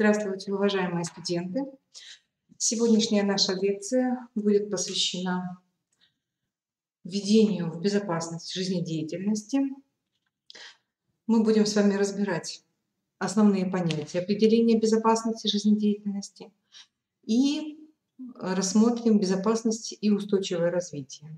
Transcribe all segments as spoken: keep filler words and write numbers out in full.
Здравствуйте, уважаемые студенты! Сегодняшняя наша лекция будет посвящена введению в безопасность жизнедеятельности. Мы будем с вами разбирать основные понятия определения безопасности жизнедеятельности и рассмотрим безопасность и устойчивое развитие.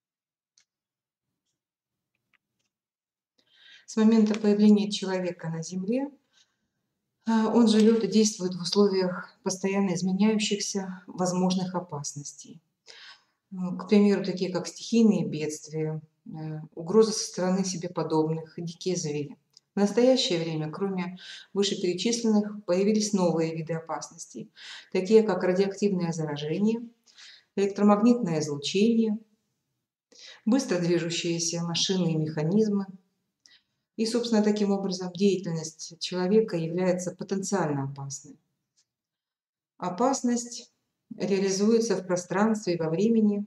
С момента появления человека на Земле он живет и действует в условиях постоянно изменяющихся возможных опасностей. К примеру, такие как стихийные бедствия, угрозы со стороны себе подобных, дикие звери. В настоящее время, кроме вышеперечисленных, появились новые виды опасностей, такие как радиоактивное заражение, электромагнитное излучение, быстро движущиеся машины и механизмы. И, собственно, таким образом деятельность человека является потенциально опасной. Опасность реализуется в пространстве и во времени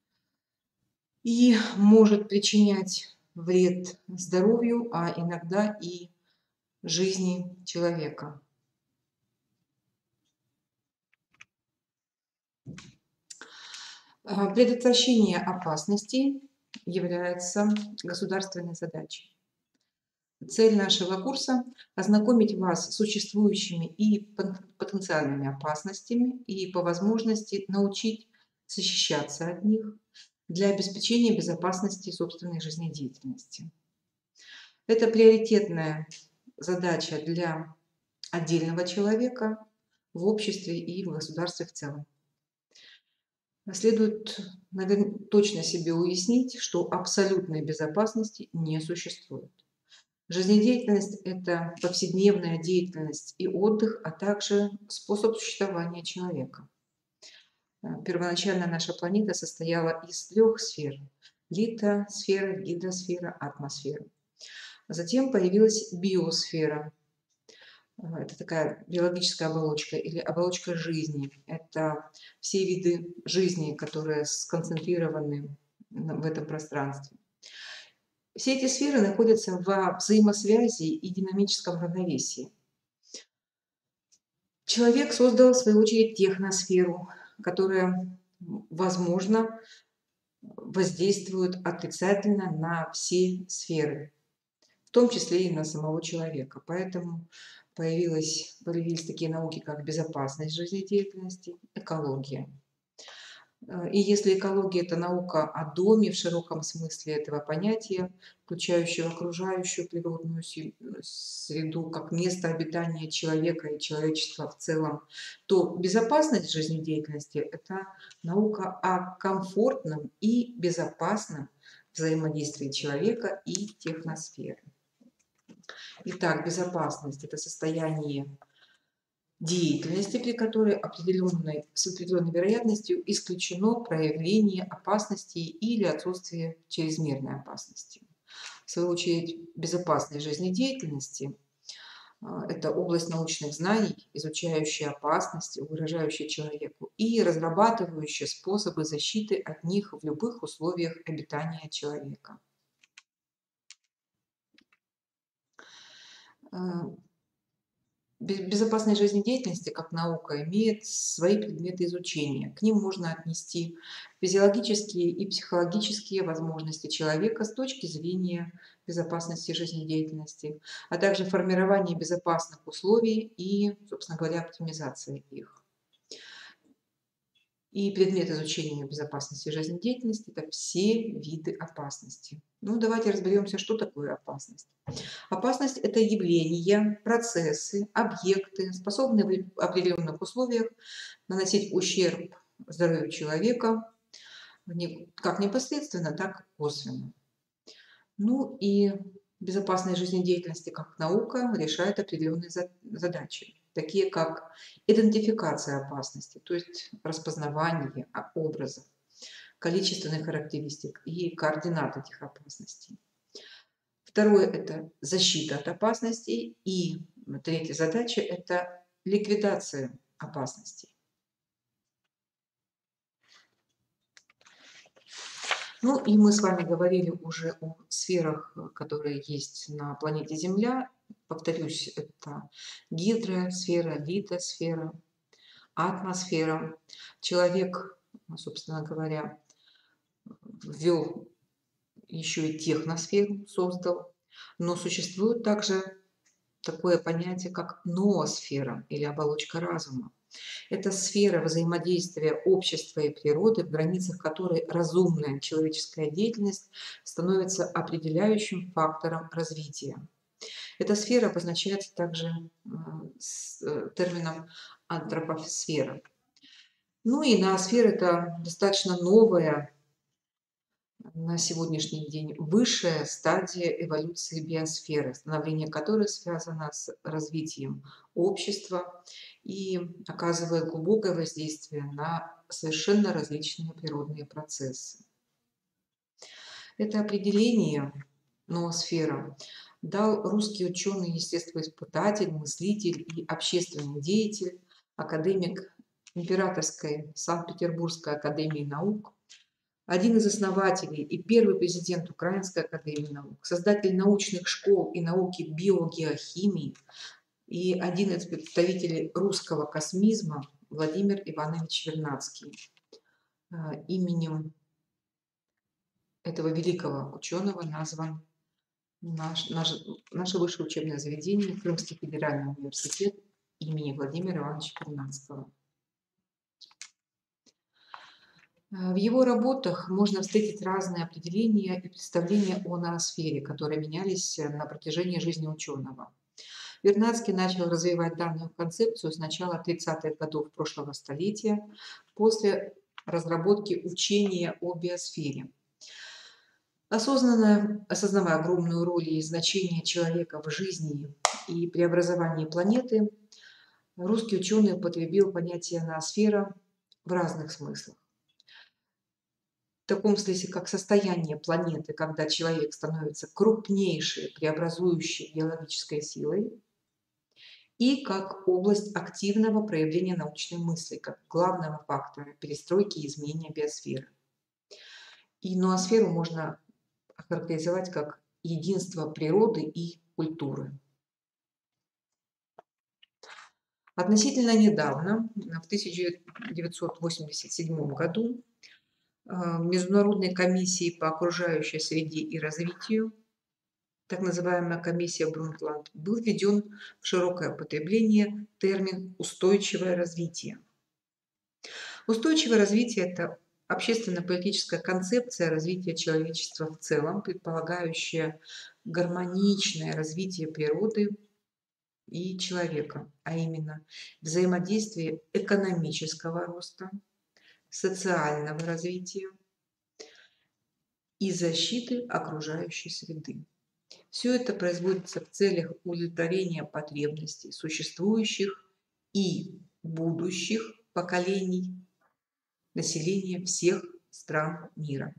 и может причинять вред здоровью, а иногда и жизни человека. Предотвращение опасностей является государственной задачей. Цель нашего курса – ознакомить вас с существующими и потенциальными опасностями и, по возможности, научить защищаться от них для обеспечения безопасности собственной жизнедеятельности. Это приоритетная задача для отдельного человека в обществе и в государстве в целом. Следует, наверное, точно себе уяснить, что абсолютной безопасности не существует. Жизнедеятельность – это повседневная деятельность и отдых, а также способ существования человека. Первоначально наша планета состояла из трех сфер – литосфера, гидросфера, атмосфера. Затем появилась биосфера. Это такая биологическая оболочка или оболочка жизни. Это все виды жизни, которые сконцентрированы в этом пространстве. Все эти сферы находятся во взаимосвязи и динамическом равновесии. Человек создал, в свою очередь, техносферу, которая, возможно, воздействует отрицательно на все сферы, в том числе и на самого человека. Поэтому появились, появились такие науки, как безопасность жизнедеятельности, экология. И если экология – это наука о доме в широком смысле этого понятия, включающего окружающую природную среду как место обитания человека и человечества в целом, то безопасность жизнедеятельности – это наука о комфортном и безопасном взаимодействии человека и техносферы. Итак, безопасность – это состояние деятельности, при которой определенной, с определенной вероятностью исключено проявление опасности или отсутствие чрезмерной опасности. В свою очередь, безопасность жизнедеятельности – это область научных знаний, изучающая опасности, угрожающие человеку и разрабатывающая способы защиты от них в любых условиях обитания человека. Безопасность жизнедеятельности как наука имеет свои предметы изучения. К ним можно отнести физиологические и психологические возможности человека с точки зрения безопасности жизнедеятельности, а также формирование безопасных условий и, собственно говоря, оптимизация их. И предмет изучения безопасности жизнедеятельности – это все виды опасности. Ну, давайте разберемся, что такое опасность. Опасность – это явления, процессы, объекты, способные в определенных условиях наносить ущерб здоровью человека, как непосредственно, так и косвенно. Ну и безопасность жизнедеятельности как наука решает определенные задачи, такие как идентификация опасности, то есть распознавание образов, количественных характеристик и координат этих опасностей. Второе – это защита от опасностей. И третья задача – это ликвидация опасностей. Ну и мы с вами говорили уже о сферах, э, которые есть на планете Земля. Повторюсь, это гидросфера, литосфера, атмосфера. Человек, ну, собственно говоря, ввел еще и техносферу, создал. Но существует также такое понятие, как ноосфера или оболочка разума. Это сфера взаимодействия общества и природы, в границах которой разумная человеческая деятельность становится определяющим фактором развития. Эта сфера обозначается также э, с э, термином антропосфера. Ну и ноосфера – это достаточно новая на сегодняшний день высшая стадия эволюции биосферы, становление которой связано с развитием общества и оказывает глубокое воздействие на совершенно различные природные процессы. Это определение ноосфера дал русский ученый, естествоиспытатель, мыслитель и общественный деятель, академик Императорской Санкт-Петербургской академии наук, один из основателей и первый президент Украинской академии наук, создатель научных школ и науки биогеохимии и один из представителей русского космизма Владимир Иванович Вернадский. Именем этого великого ученого назван наш, наш, наше высшее учебное заведение Крымский федеральный университет имени Владимира Ивановича Вернадского. В его работах можно встретить разные определения и представления о ноосфере, которые менялись на протяжении жизни ученого. Вернадский начал развивать данную концепцию с начала тридцатых годов прошлого столетия после разработки учения о биосфере. Осознанно осознавая огромную роль и значение человека в жизни и преобразовании планеты, русский ученый употребил понятие ноосфера в разных смыслах. В таком смысле, как состояние планеты, когда человек становится крупнейшей преобразующей биологической силой, и как область активного проявления научной мысли, как главного фактора перестройки и изменения биосферы. И ноосферу можно охарактеризовать как единство природы и культуры. Относительно недавно, в тысяча девятьсот восемьдесят седьмом году, Международной комиссией по окружающей среде и развитию, так называемая комиссия Брунтланд, был введен в широкое употребление термин «устойчивое развитие». Устойчивое развитие – это общественно-политическая концепция развития человечества в целом, предполагающая гармоничное развитие природы и человека, а именно взаимодействие экономического роста, социального развития и защиты окружающей среды. Все это производится в целях удовлетворения потребностей существующих и будущих поколений населения всех стран мира.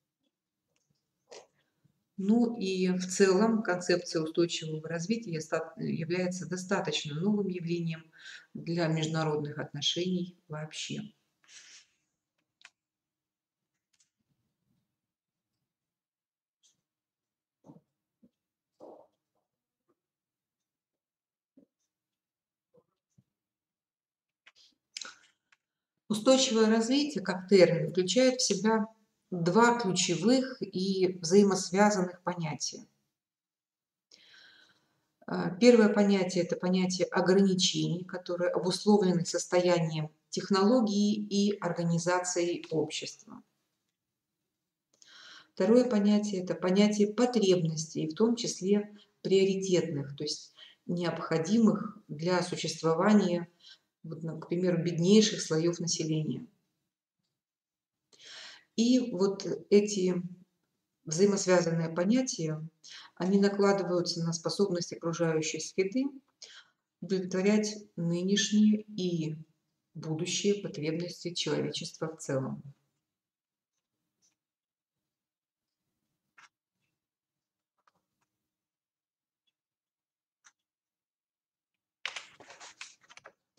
Ну и в целом концепция устойчивого развития является достаточно новым явлением для международных отношений вообще. Устойчивое развитие как термин включает в себя два ключевых и взаимосвязанных понятия. Первое понятие – это понятие ограничений, которые обусловлены состоянием технологии и организацией общества. Второе понятие – это понятие потребностей, в том числе приоритетных, то есть необходимых для существования, вот, к примеру, беднейших слоев населения. И вот эти взаимосвязанные понятия, они накладываются на способность окружающей среды удовлетворять нынешние и будущие потребности человечества в целом.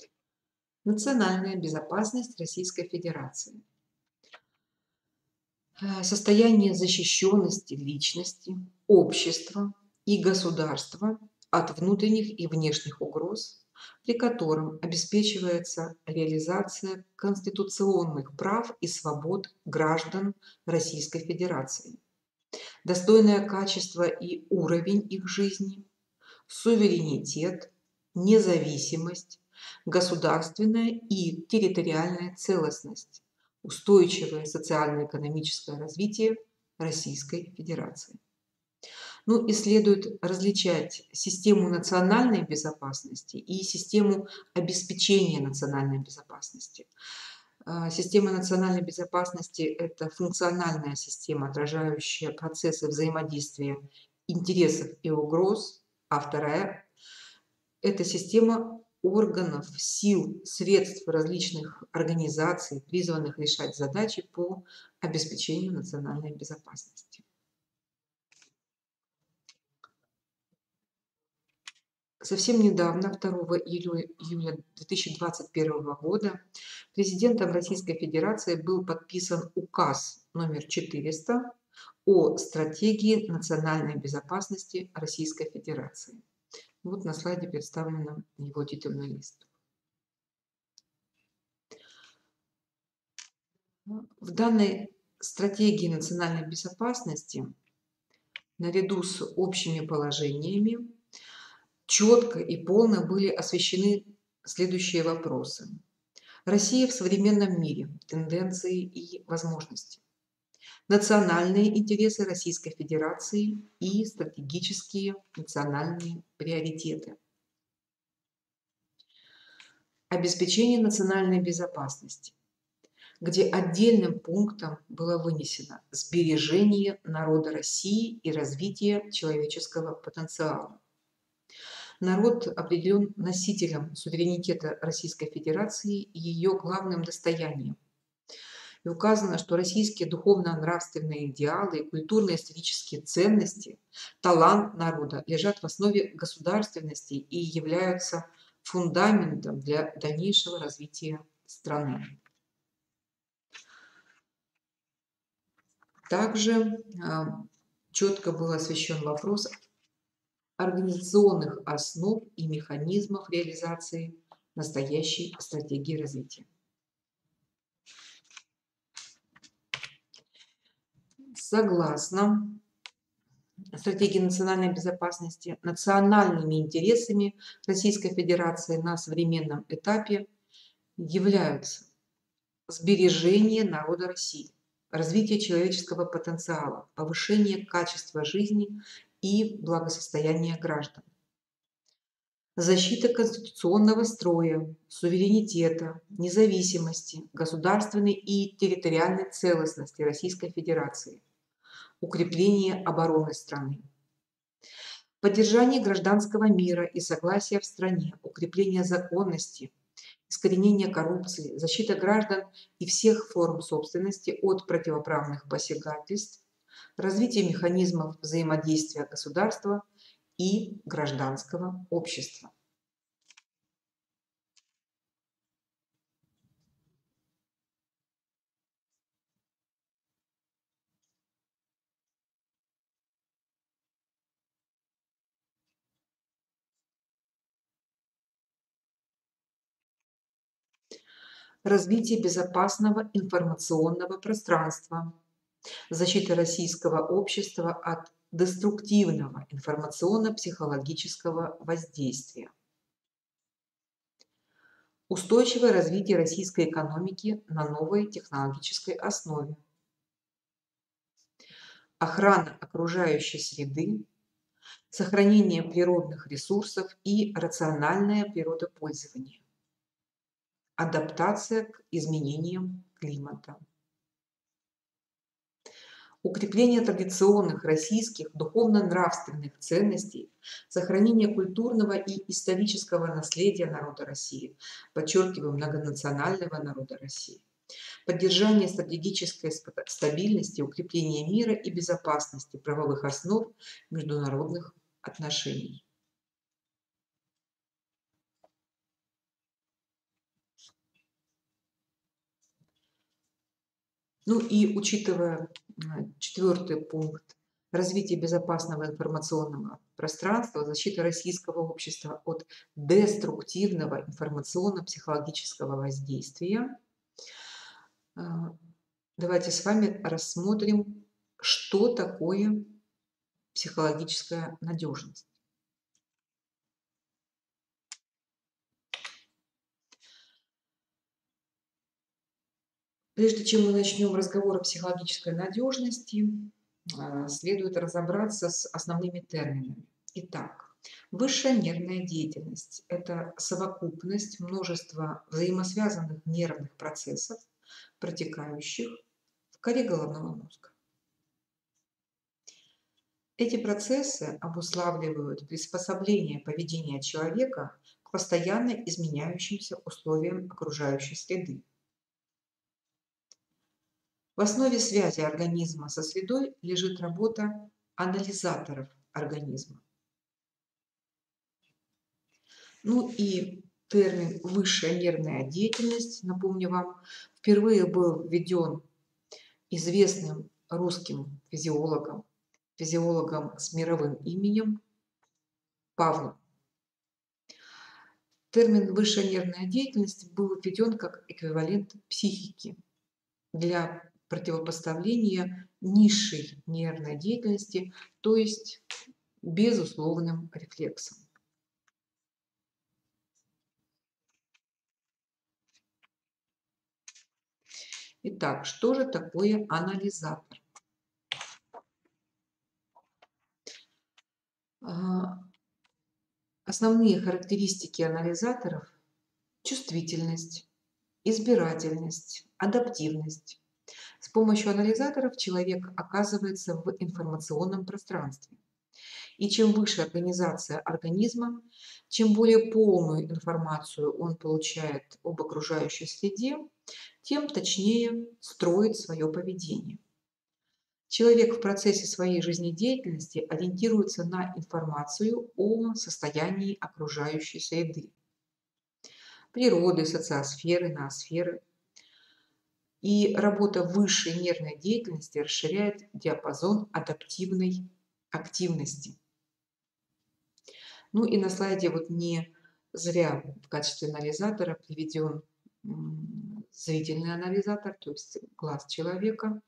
Национальная безопасность Российской Федерации. э, состояние защищенности личности, общества и государства от внутренних и внешних угроз, при котором обеспечивается реализация конституционных прав и свобод граждан Российской Федерации, достойное качество и уровень их жизни, суверенитет, независимость, государственная и территориальная целостность, устойчивое социально-экономическое развитие Российской Федерации. Ну и следует различать систему национальной безопасности и систему обеспечения национальной безопасности. А, Система национальной безопасности – это функциональная система, отражающая процессы взаимодействия интересов и угроз, а вторая – это система органов, сил, средств различных организаций, призванных решать задачи по обеспечению национальной безопасности. Совсем недавно, второго июля две тысячи двадцать первого года, президентом Российской Федерации был подписан указ номер четыреста о стратегии национальной безопасности Российской Федерации. Вот на слайде представлен его титульный лист. В данной стратегии национальной безопасности, наряду с общими положениями, четко и полно были освещены следующие вопросы. Россия в современном мире, тенденции и возможности. Национальные интересы Российской Федерации и стратегические национальные приоритеты. Обеспечение национальной безопасности, где отдельным пунктом было вынесено сбережение народа России и развитие человеческого потенциала. Народ определен носителем суверенитета Российской Федерации и ее главным достоянием. И указано, что российские духовно-нравственные идеалы и культурно-исторические ценности, талант народа лежат в основе государственности и являются фундаментом для дальнейшего развития страны. Также четко был освещен вопрос организационных основ и механизмов реализации настоящей стратегии развития. Согласно стратегии национальной безопасности, национальными интересами Российской Федерации на современном этапе являются сбережение народа России, развитие человеческого потенциала, повышение качества жизни и благосостояния граждан, защита конституционного строя, суверенитета, независимости, государственной и территориальной целостности Российской Федерации, укрепление обороны страны, поддержание гражданского мира и согласия в стране, укрепление законности, искоренение коррупции, защита граждан и всех форм собственности от противоправных посягательств, развитие механизмов взаимодействия государства и гражданского общества. Развитие безопасного информационного пространства, защита российского общества от деструктивного информационно-психологического воздействия, устойчивое развитие российской экономики на новой технологической основе, охрана окружающей среды, сохранение природных ресурсов и рациональное природопользование, адаптация к изменениям климата, укрепление традиционных российских духовно-нравственных ценностей, сохранение культурного и исторического наследия народа России, подчеркиваю, многонационального народа России, поддержание стратегической стабильности, укрепление мира и безопасности, правовых основ международных отношений. Ну и учитывая Четвертый пункт. Развитие безопасного информационного пространства, защита российского общества от деструктивного информационно-психологического воздействия. Давайте с вами рассмотрим, что такое психологическая надежность. Прежде чем мы начнем разговор о психологической надежности, следует разобраться с основными терминами. Итак, высшая нервная деятельность – это совокупность множества взаимосвязанных нервных процессов, протекающих в коре головного мозга. Эти процессы обуславливают приспособление поведения человека к постоянно изменяющимся условиям окружающей среды. В основе связи организма со средой лежит работа анализаторов организма. Ну и термин «высшая нервная деятельность», напомню вам, впервые был введен известным русским физиологом, физиологом с мировым именем Павлом. Термин «высшая нервная деятельность» был введен как эквивалент психики для противопоставления низшей нервной деятельности, то есть безусловным рефлексом. Итак, что же такое анализатор? Основные характеристики анализаторов – чувствительность, избирательность, адаптивность. С помощью анализаторов человек оказывается в информационном пространстве. И чем выше организация организма, чем более полную информацию он получает об окружающей среде, тем точнее строит свое поведение. Человек в процессе своей жизнедеятельности ориентируется на информацию о состоянии окружающей среды, природы, социосферы, ноосферы. И работа высшей нервной деятельности расширяет диапазон адаптивной активности. Ну и на слайде вот не зря в качестве анализатора приведен зрительный анализатор, то есть глаз человека.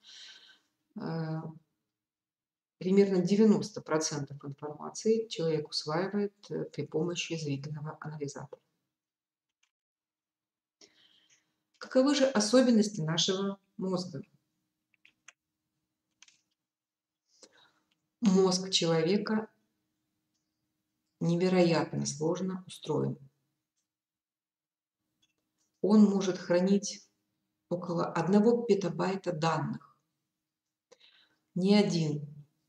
Примерно девяносто процентов информации человек усваивает при помощи зрительного анализатора. Каковы же особенности нашего мозга? Мозг человека невероятно сложно устроен. Он может хранить около одного петабайта данных. Ни один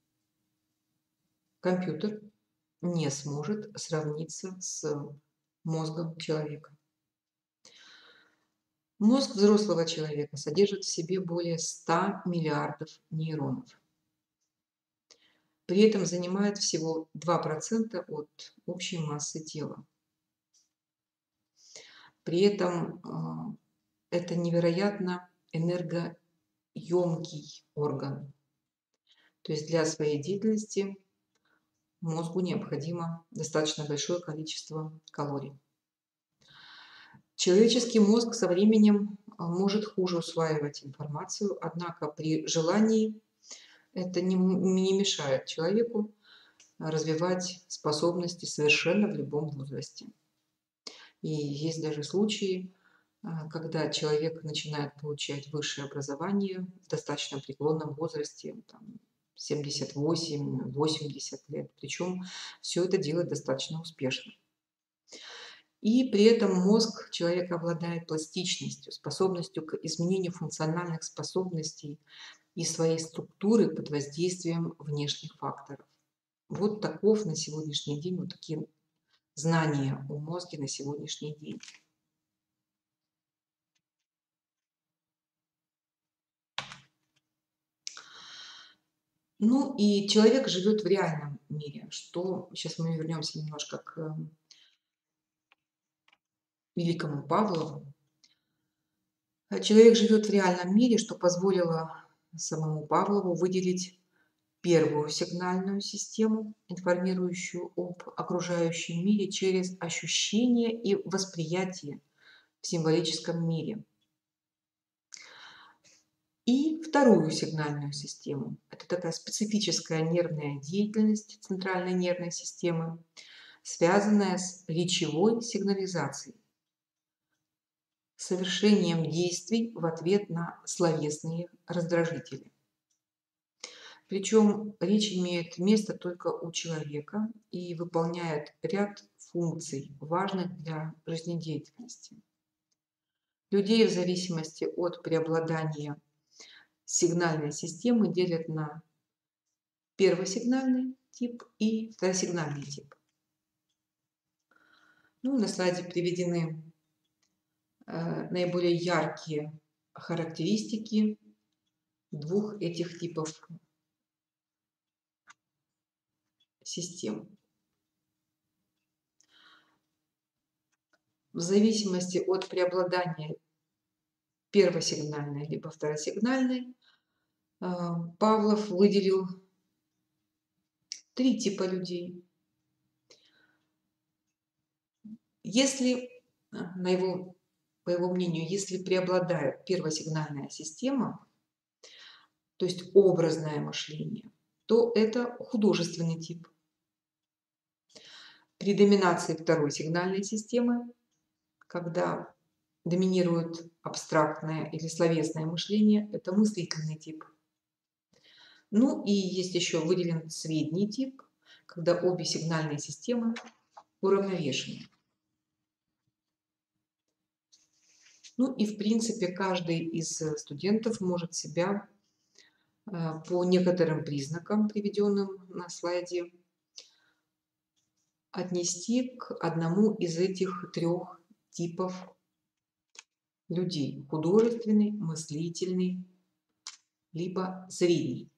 компьютер не сможет сравниться с мозгом человека. Мозг взрослого человека содержит в себе более ста миллиардов нейронов. При этом занимает всего два процента от общей массы тела. При этом э, это невероятно энергоемкий орган. То есть для своей деятельности мозгу необходимо достаточно большое количество калорий. Человеческий мозг со временем может хуже усваивать информацию, однако при желании это не, не мешает человеку развивать способности совершенно в любом возрасте. И есть даже случаи, когда человек начинает получать высшее образование в достаточно преклонном возрасте, там, семьдесят восемь — восемьдесят лет. Причем все это делает достаточно успешно. И при этом мозг человека обладает пластичностью, способностью к изменению функциональных способностей и своей структуры под воздействием внешних факторов. Вот таков на сегодняшний день, вот такие знания о мозге на сегодняшний день. Ну и человек живет в реальном мире, что сейчас мы вернемся немножко к великому Павлову. Человек живет в реальном мире, что позволило самому Павлову выделить первую сигнальную систему, информирующую об окружающем мире через ощущение и восприятие в символическом мире. И вторую сигнальную систему. Это такая специфическая нервная деятельность центральной нервной системы, связанная с речевой сигнализацией, совершением действий в ответ на словесные раздражители. Причем речь имеет место только у человека и выполняет ряд функций, важных для жизнедеятельности. Людей в зависимости от преобладания сигнальной системы делят на первосигнальный тип и второсигнальный тип. Ну, на слайде приведены э, наиболее яркие характеристики двух этих типов систем. В зависимости от преобладания первосигнальной либо второсигнальной, Павлов выделил три типа людей. Если, на его, по его мнению, если преобладает первосигнальная система, то есть образное мышление, то это художественный тип. При доминации второй сигнальной системы, когда доминирует абстрактное или словесное мышление, это мыслительный тип. Ну и есть еще выделен средний тип, когда обе сигнальные системы уравновешены. Ну и в принципе каждый из студентов может себя по некоторым признакам, приведенным на слайде, отнести к одному из этих трех типов людей: художественный, мыслительный, либо средний.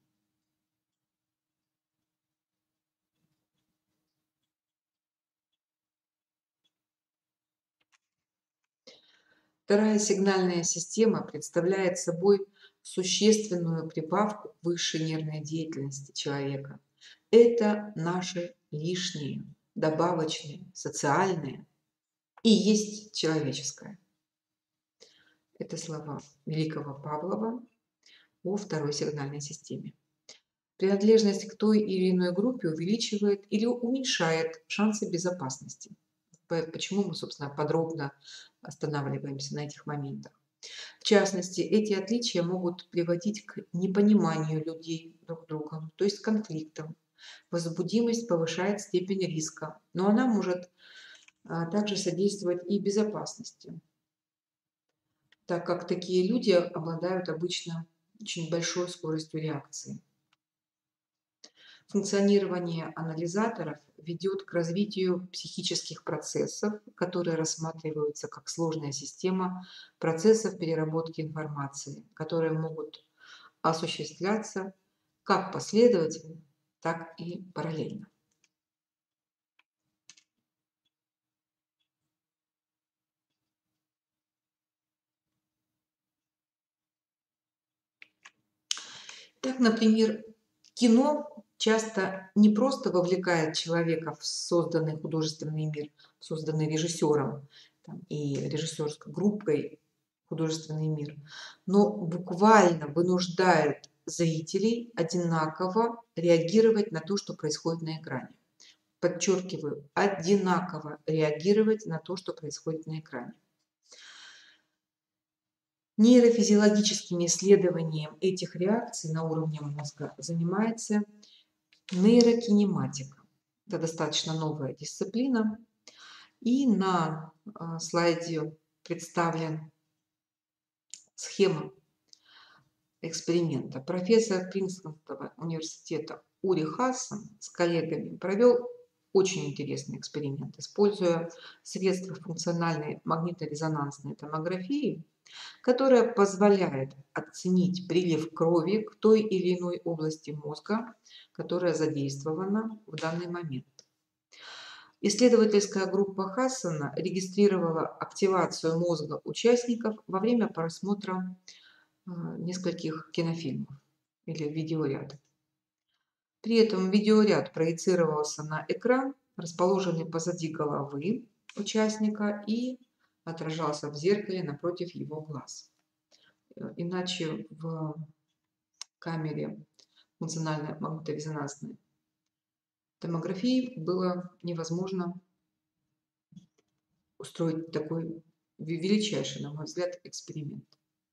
Вторая сигнальная система представляет собой существенную прибавку к высшей нервной деятельности человека. Это наши лишние, добавочные, социальные и есть человеческое. Это слова великого Павлова о второй сигнальной системе. Принадлежность к той или иной группе увеличивает или уменьшает шансы безопасности. Почему мы, собственно, подробно останавливаемся на этих моментах. В частности, эти отличия могут приводить к непониманию людей друг друга, то есть к конфликтам. Возбудимость повышает степень риска, но она может а, также содействовать и безопасности, так как такие люди обладают обычно очень большой скоростью реакции. Функционирование анализаторов ведет к развитию психических процессов, которые рассматриваются как сложная система процессов переработки информации, которые могут осуществляться как последовательно, так и параллельно. Так, например, кино часто не просто вовлекает человека в созданный художественный мир, созданный режиссером там, и режиссерской группой художественный мир, но буквально вынуждает зрителей одинаково реагировать на то, что происходит на экране. Подчеркиваю, одинаково реагировать на то, что происходит на экране. Нейрофизиологическими исследованиями этих реакций на уровне мозга занимается нейрокинематика. Это достаточно новая дисциплина. И на слайде представлен схема эксперимента. Профессор Принстонского университета Ури Хассон с коллегами провел очень интересный эксперимент, используя средства функциональной магниторезонансной томографии, которая позволяет оценить прилив крови к той или иной области мозга, которая задействована в данный момент. Исследовательская группа Хассона регистрировала активацию мозга участников во время просмотра нескольких кинофильмов. или видеоряд. При этом видеоряд проецировался на экран, расположенный позади головы участника, и отражался в зеркале напротив его глаз. Иначе в камере функциональной магниторезонансной томографии было невозможно устроить такой величайший, на мой взгляд, эксперимент.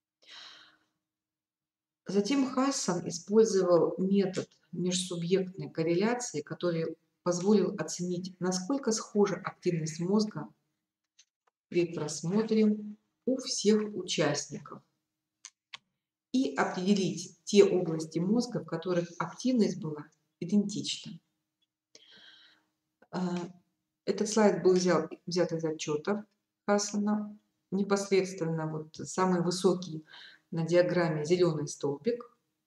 Затем Хассан использовал метод межсубъектной корреляции, который позволил оценить, насколько схожа активность мозга при просмотре у всех участников, и определить те области мозга, в которых активность была идентична. Этот слайд был взят, взят из отчетов Хассана. Непосредственно вот самый высокий на диаграмме зеленый столбик.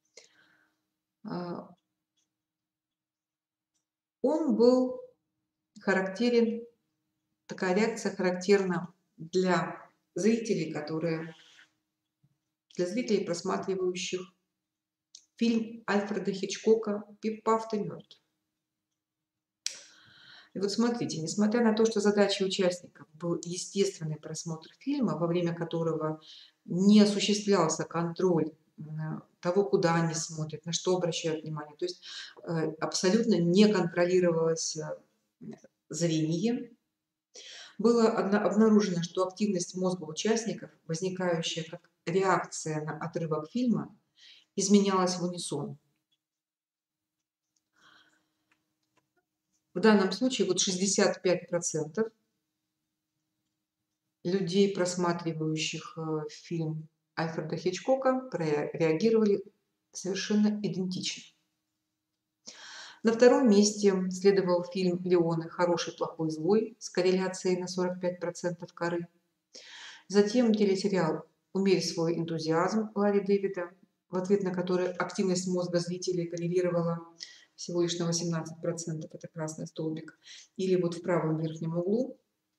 Он был характерен, такая реакция характерна для зрителей, которые, для зрителей, просматривающих фильм Альфреда Хичкока «Пиф-паф, ты мертв». И вот смотрите, несмотря на то, что задачей участников был естественный просмотр фильма, во время которого не осуществлялся контроль того, куда они смотрят, на что обращают внимание, то есть абсолютно не контролировалось зрение, было обнаружено, что активность мозга участников, возникающая как реакция на отрывок фильма, изменялась в унисон. В данном случае вот шестьдесят пять процентов людей, просматривающих фильм Альфреда Хичкока, реагировали совершенно идентично. На втором месте следовал фильм Леоне «Хороший, плохой, злой» с корреляцией на сорок пять процентов коры. Затем телесериал «Умерь свой энтузиазм» Ларри Дэвида, в ответ на который активность мозга зрителей коррелировала всего лишь на восемнадцать процентов, это красный столбик. Или вот в правом верхнем углу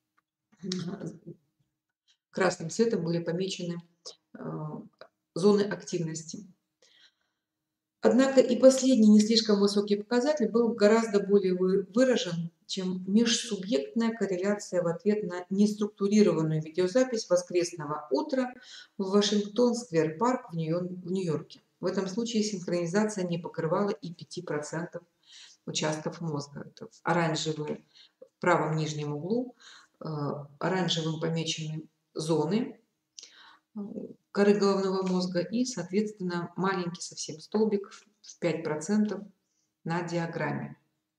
красным цветом были помечены зоны активности. Однако и последний не слишком высокий показатель был гораздо более выражен, чем межсубъектная корреляция в ответ на неструктурированную видеозапись воскресного утра в Вашингтон-сквер-парк в Нью-Йорке. В этом случае синхронизация не покрывала и пяти процентов участков мозга. Это оранжевые в правом нижнем углу, оранжевым помечены зоны коры головного мозга и, соответственно, маленький совсем столбик в пять процентов на диаграмме.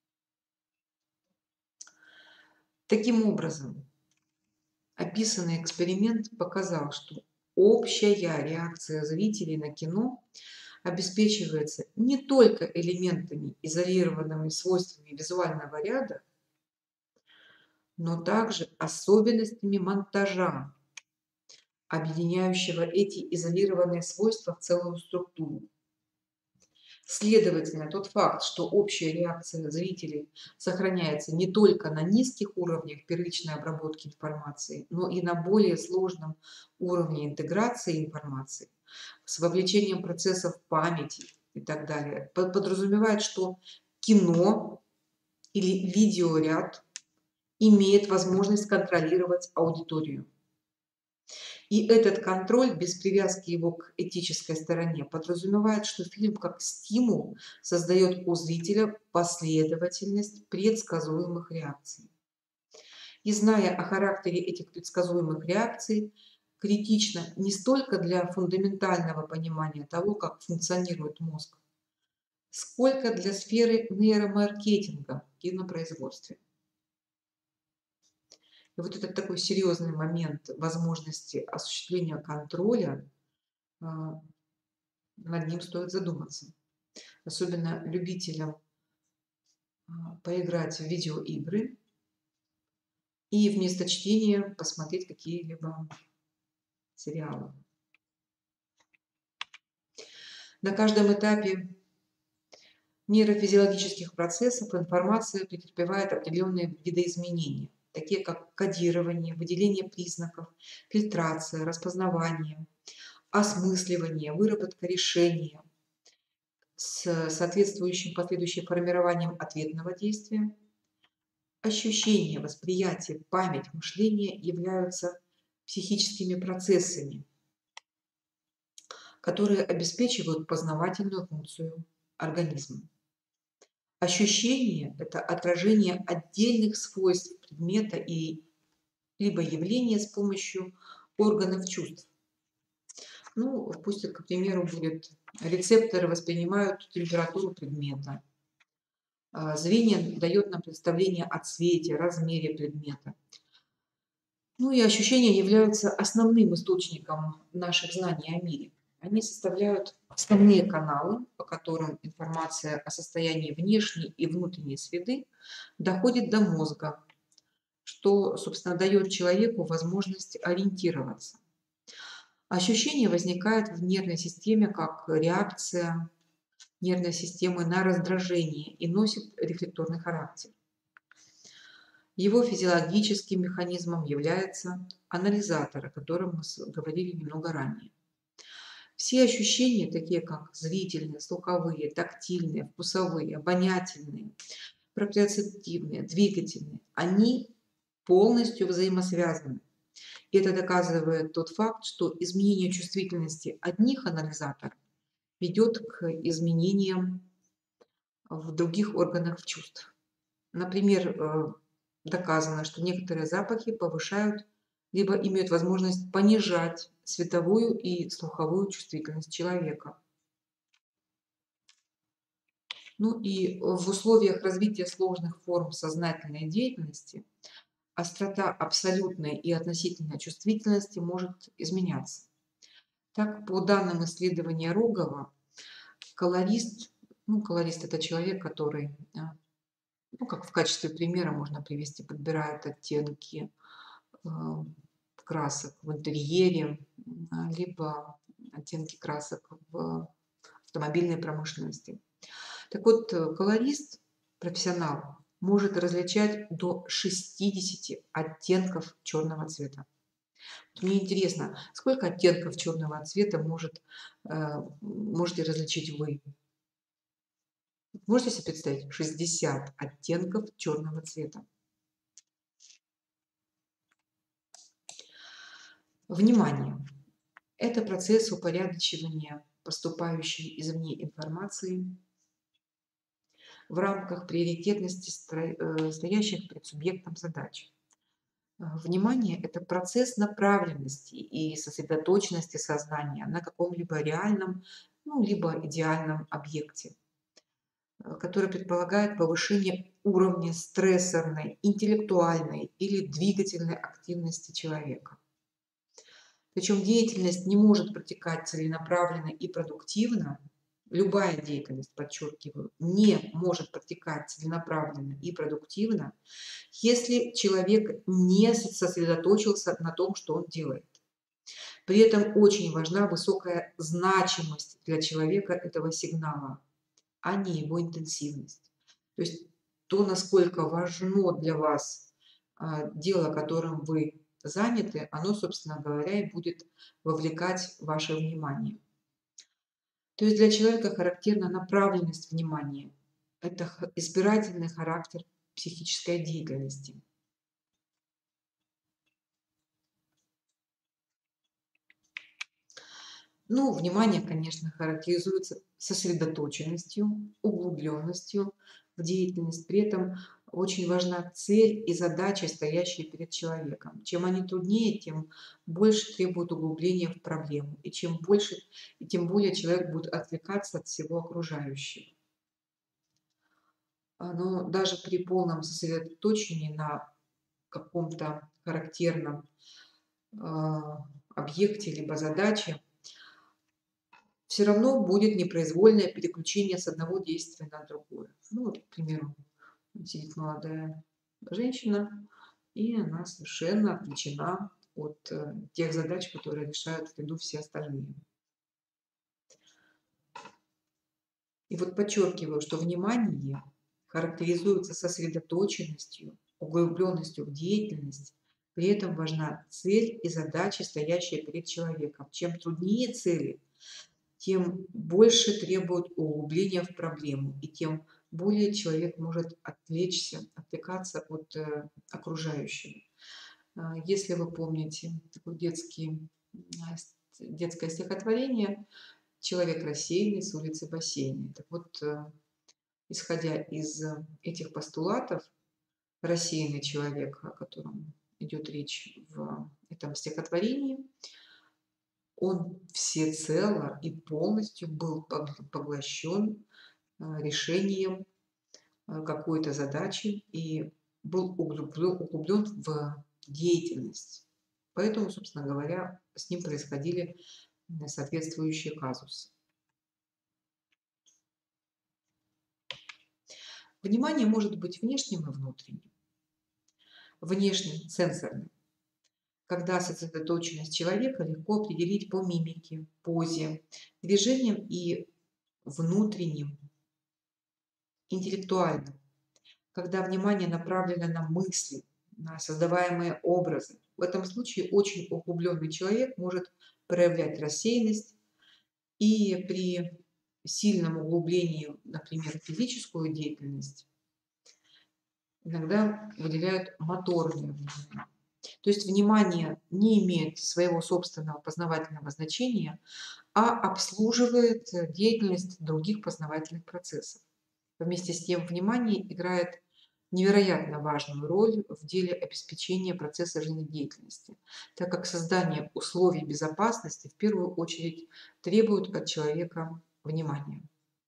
Таким образом, описанный эксперимент показал, что общая реакция зрителей на кино обеспечивается не только элементами, изолированными свойствами визуального ряда, но также особенностями монтажа, объединяющего эти изолированные свойства в целую структуру. Следовательно, тот факт, что общая реакция зрителей сохраняется не только на низких уровнях первичной обработки информации, но и на более сложном уровне интеграции информации с вовлечением процессов памяти и так далее, подразумевает, что кино или видеоряд имеет возможность контролировать аудиторию. И этот контроль, без привязки его к этической стороне, подразумевает, что фильм как стимул создает у зрителя последовательность предсказуемых реакций. И зная о характере этих предсказуемых реакций, критично не столько для фундаментального понимания того, как функционирует мозг, сколько для сферы нейромаркетинга в кинопроизводстве. И вот этот такой серьезный момент возможности осуществления контроля, над ним стоит задуматься. Особенно любителям поиграть в видеоигры и вместо чтения посмотреть какие-либо сериалы. На каждом этапе нейрофизиологических процессов информация претерпевает определенные видоизменения, такие как кодирование, выделение признаков, фильтрация, распознавание, осмысливание, выработка решения, с соответствующим последующим формированием ответного действия. Ощущение, восприятие, память, мышление являются психическими процессами, которые обеспечивают познавательную функцию организма. Ощущение – это отражение отдельных свойств предмета и либо явления с помощью органов чувств. Ну, пусть, к примеру, будет рецепторы воспринимают температуру предмета. Зрение дает нам представление о цвете, размере предмета. Ну и ощущения являются основным источником наших знаний о мире. Они составляют основные каналы, по которым информация о состоянии внешней и внутренней среды доходит до мозга, что, собственно, дает человеку возможность ориентироваться. Ощущение возникает в нервной системе как реакция нервной системы на раздражение и носит рефлекторный характер. Его физиологическим механизмом является анализатор, о котором мы говорили немного ранее. Все ощущения, такие как зрительные, слуховые, тактильные, вкусовые, обонятельные, проприоцептивные, двигательные, они полностью взаимосвязаны. И это доказывает тот факт, что изменение чувствительности одних анализаторов ведет к изменениям в других органах чувств. Например, доказано, что некоторые запахи повышают либо имеют возможность понижать световую и слуховую чувствительность человека. Ну и в условиях развития сложных форм сознательной деятельности острота абсолютной и относительной чувствительности может изменяться. Так, по данным исследования Рогова, колорист, ну, колорист – это человек, который, ну, как в качестве примера можно привести, подбирает оттенки э, красок в интерьере, либо оттенки красок в автомобильной промышленности. Так вот, колорист, профессионал, может различать до шестидесяти оттенков черного цвета. Мне интересно, сколько оттенков черного цвета может, э, можете различить вы? Можете себе представить? шестьдесят оттенков черного цвета. Внимание! Это процесс упорядочивания поступающей извне информации в рамках приоритетности стоящих перед субъектом задач. Внимание – это процесс направленности и сосредоточенности сознания на каком-либо реальном, ну, либо идеальном объекте, который предполагает повышение уровня стрессорной, интеллектуальной или двигательной активности человека. Причем деятельность не может протекать целенаправленно и продуктивно. Любая деятельность, подчеркиваю, не может протекать целенаправленно и продуктивно, если человек не сосредоточился на том, что он делает. При этом очень важна высокая значимость для человека этого сигнала, а не его интенсивность. То есть то, насколько важно для вас дело, которым вы заняты, оно, собственно говоря, и будет вовлекать ваше внимание. То есть для человека характерна направленность внимания. Это избирательный характер психической деятельности. Ну, внимание, конечно, характеризуется сосредоточенностью, углубленностью в деятельность. При этом очень важна цель и задача, стоящие перед человеком. Чем они труднее, тем больше требуют углубления в проблему. И чем больше, и тем более человек будет отвлекаться от всего окружающего. Но даже при полном сосредоточении на каком-то характерном э, объекте либо задаче, все равно будет непроизвольное переключение с одного действия на другое. Ну, вот, к примеру, сидит молодая женщина, и она совершенно отвлечена от э, тех задач, которые решают в виду все остальные. И вот подчеркиваю, что внимание характеризуется сосредоточенностью, углубленностью в деятельность, при этом важна цель и задача, стоящие перед человеком. Чем труднее цели, тем больше требует углубления в проблему, и тем более человек может отвлечься, отвлекаться от э, окружающего. А, Если вы помните такой детский, а, с- детское стихотворение «Человек рассеянный с улицы бассейной». Так вот, э, исходя из э, этих постулатов, рассеянный человек, о котором идет речь в этом стихотворении, он всецело и полностью был пог- поглощен э, решением э, какой-то задачи и был углублен, углублен в деятельность. Поэтому, собственно говоря, с ним происходили м, соответствующие казусы. Внимание может быть внешним и внутренним. Внешним – сенсорным, когда сосредоточенность человека легко определить по мимике, позе, движениям, и внутренним, интеллектуальным, когда внимание направлено на мысли, на создаваемые образы. В этом случае очень углубленный человек может проявлять рассеянность, и при сильном углублении, например, в физическую деятельность, иногда выделяют моторное внимание. То есть внимание не имеет своего собственного познавательного значения, а обслуживает э, деятельность других познавательных процессов. Вместе с тем внимание играет невероятно важную роль в деле обеспечения процесса жизнедеятельности, так как создание условий безопасности в первую очередь требует от человека внимания.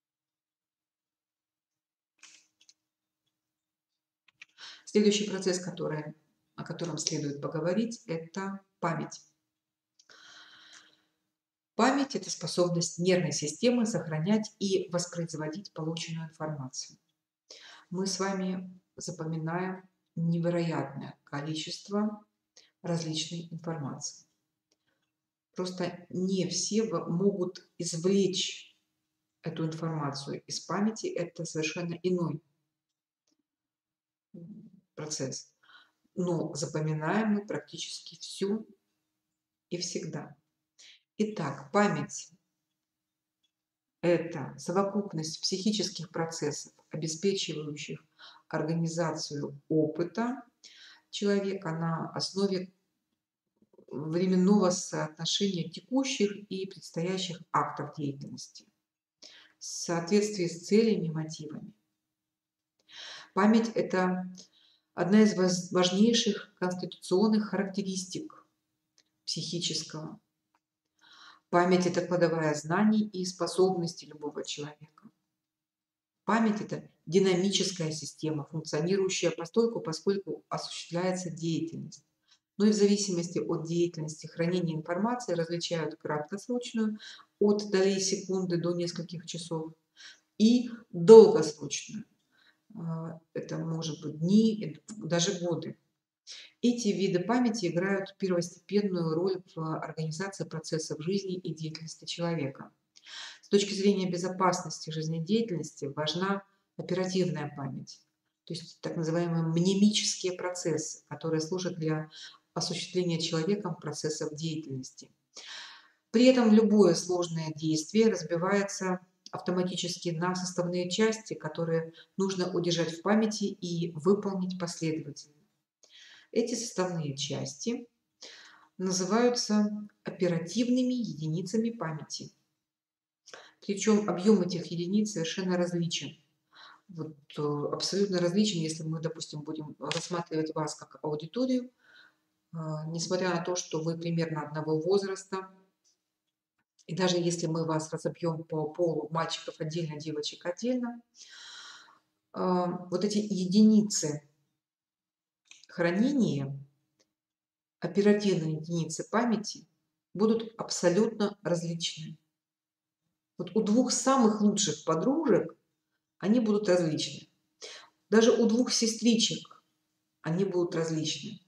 Следующий процесс, который, о котором следует поговорить, это память. Память – это способность нервной системы сохранять и воспроизводить полученную информацию. Мы с вами запоминаем невероятное количество различной информации. Просто не все могут извлечь эту информацию из памяти. Это совершенно иной процесс. Но запоминаем мы практически всю и всегда. Итак, память – это совокупность психических процессов, обеспечивающих организацию опыта человека на основе временного соотношения текущих и предстоящих актов деятельности в соответствии с целями и мотивами. Память – это одна из важнейших конституционных характеристик психического. Память – это кладовая знаний и способностей любого человека. Память – это динамическая система, функционирующая постольку, поскольку осуществляется деятельность. Но и в зависимости от деятельности хранения информации различают краткосрочную от долей секунды до нескольких часов и долгосрочную. Это может быть дни, даже годы. Эти виды памяти играют первостепенную роль в организации процессов жизни и деятельности человека. С точки зрения безопасности жизнедеятельности важна оперативная память, то есть так называемые мнемические процессы, которые служат для осуществления человеком процессов деятельности. При этом любое сложное действие разбивается автоматически на составные части, которые нужно удержать в памяти и выполнить последовательно. Эти составные части называются оперативными единицами памяти. Причем объем этих единиц совершенно различен. Вот, э, абсолютно различен, если мы, допустим, будем рассматривать вас как аудиторию, э, несмотря на то, что вы примерно одного возраста, и даже если мы вас разобьем по полу, мальчиков отдельно, девочек отдельно, э, вот эти единицы хранения, оперативные единицы памяти будут абсолютно различны. Вот у двух самых лучших подружек они будут различны. Даже у двух сестричек они будут различны.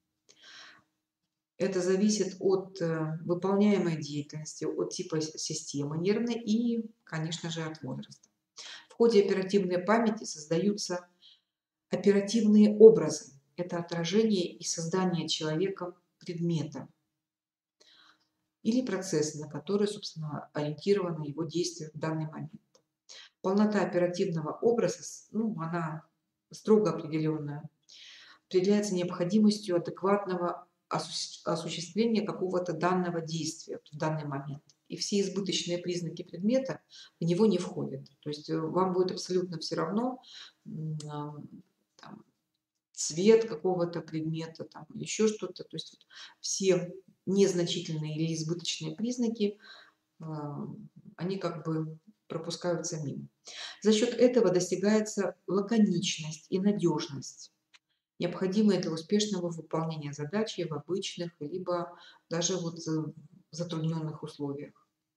Это зависит от э, выполняемой деятельности, от типа системы нервной и, конечно же, от возраста. В ходе оперативной памяти создаются оперативные образы. Это отражение и создание человеком предмета. или процессы, на которые, собственно, ориентировано его действие в данный момент. Полнота оперативного образа, ну, она строго определенная, определяется необходимостью адекватного осу- осуществления какого-то данного действия в данный момент. И все избыточные признаки предмета в него не входят. То есть э, вам будет абсолютно все равно м, а, там, цвет какого-то предмета, там, еще что-то. То есть вот все незначительные или избыточные признаки, а, они как бы пропускаются мимо. За счет этого достигается лаконичность и надежность, необходимые для успешного выполнения задачи в обычных, либо даже вот э, в затрудненных условиях.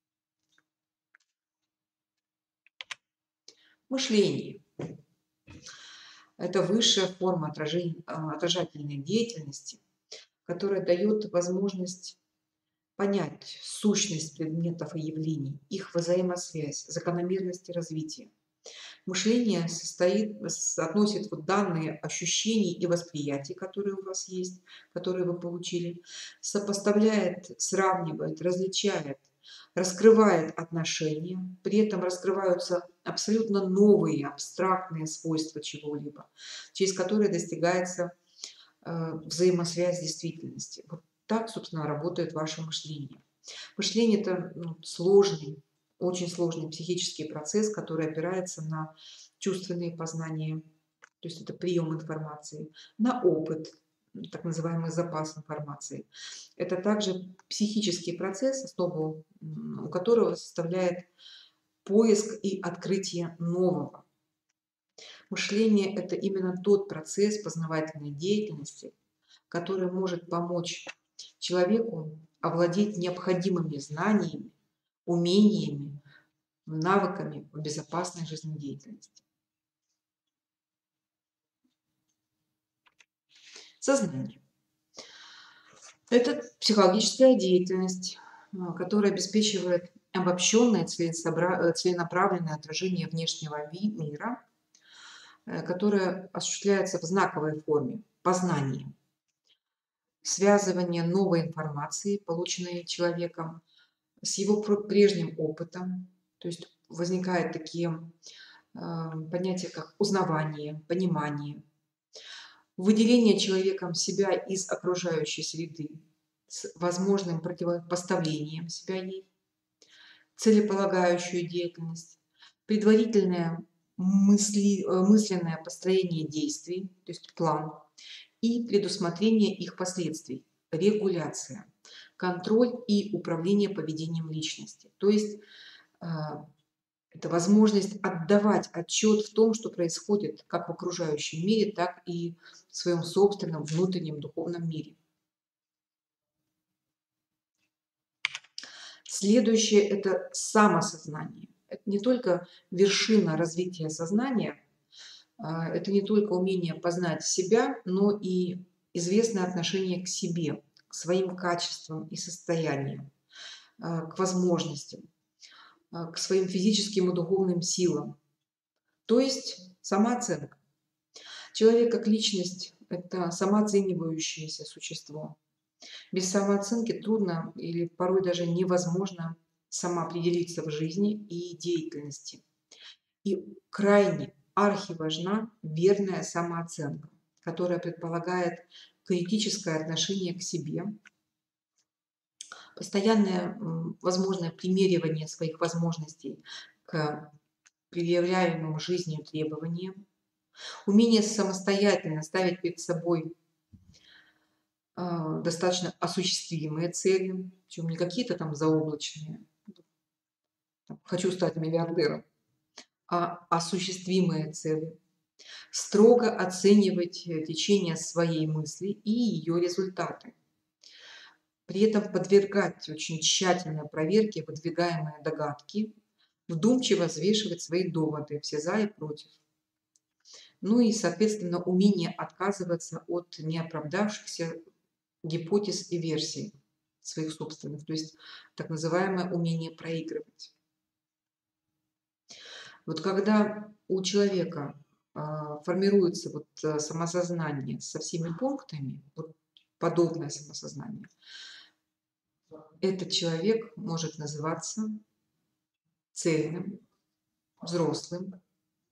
Мышление. Это высшая форма отражения, а, отражательной деятельности, которая дает возможность понять сущность предметов и явлений, их взаимосвязь, закономерности развития. Мышление состоит, соотносит вот данные ощущений и восприятий, которые у вас есть, которые вы получили, сопоставляет, сравнивает, различает, раскрывает отношения, при этом раскрываются абсолютно новые абстрактные свойства чего-либо, через которые достигается э, взаимосвязь с действительностью. Вот так, собственно, работает ваше мышление. Мышление – это ну, сложный, очень сложный психический процесс, который опирается на чувственные познания, то есть это прием информации, на опыт, так называемый запас информации. Это также психический процесс, основу у которого составляет поиск и открытие нового. Мышление – это именно тот процесс познавательной деятельности, который может помочь человеку овладеть необходимыми знаниями, умениями, навыками в безопасной жизнедеятельности. Сознание. Это психологическая деятельность, а, которая обеспечивает обобщенное целесобра- целенаправленное отражение внешнего ви- мира, э, которое осуществляется в знаковой форме познания, связывание новой информации, полученной человеком, с его пр- прежним опытом. То есть возникают такие а, понятия, как узнавание, понимание, выделение человеком себя из окружающей среды с возможным противопоставлением себя ей, целеполагающую деятельность, предварительное мысли, э, мысленное построение действий, то есть план, и предусмотрение их последствий, регуляция, контроль и управление поведением личности. То есть а, это возможность отдавать отчет в том, что происходит как в окружающем мире, так и в своем собственном внутреннем духовном мире. Следующее – это самосознание. Это не только вершина развития сознания, а, это не только умение познать себя, но и известное отношение к себе, к своим качествам и состояниям, а, к возможностям, а, к своим физическим и духовным силам. То есть самооценка. Человек как личность – это самооценивающееся существо. Без самооценки трудно или порой даже невозможно самоопределиться в жизни и деятельности. И крайне архиважна верная самооценка, которая предполагает критическое отношение к себе, постоянное м, возможное примеривание своих возможностей к предъявляемым жизнью требованиям, умение самостоятельно ставить перед собой а, достаточно осуществимые цели, причем не какие-то там заоблачные, там, хочу стать миллиардером, а осуществимые цели, строго оценивать э, течение своей мысли и ее результаты, при этом подвергать очень тщательной проверке выдвигаемые догадки, вдумчиво взвешивать свои доводы, все за и против. Ну и, соответственно, умение отказываться от неоправдавшихся гипотез и версий своих собственных, то есть так называемое умение проигрывать. Вот когда у человека а, формируется вот а, самосознание со всеми пунктами, вот подобное самосознание, Этот человек может называться цельным, взрослым.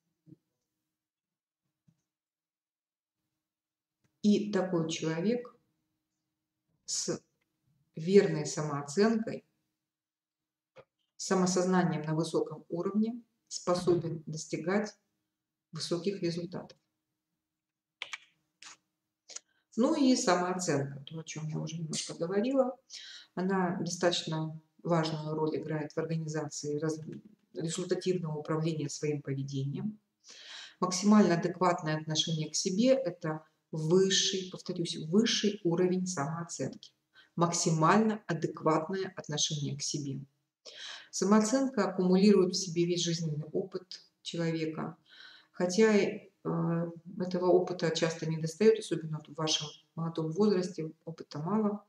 И такой человек с верной самооценкой, самосознанием на высоком уровне способен достигать высоких результатов. Ну и самооценка, то, о чем я уже немножко говорила, она достаточно важную роль играет в организации раз- результативного управления своим поведением. Максимально адекватное отношение к себе – это высший, повторюсь, высший уровень самооценки. Максимально адекватное отношение к себе. Самооценка аккумулирует в себе весь жизненный опыт человека, хотя э, этого опыта часто не достает, особенно в вашем молодом возрасте, опыта мало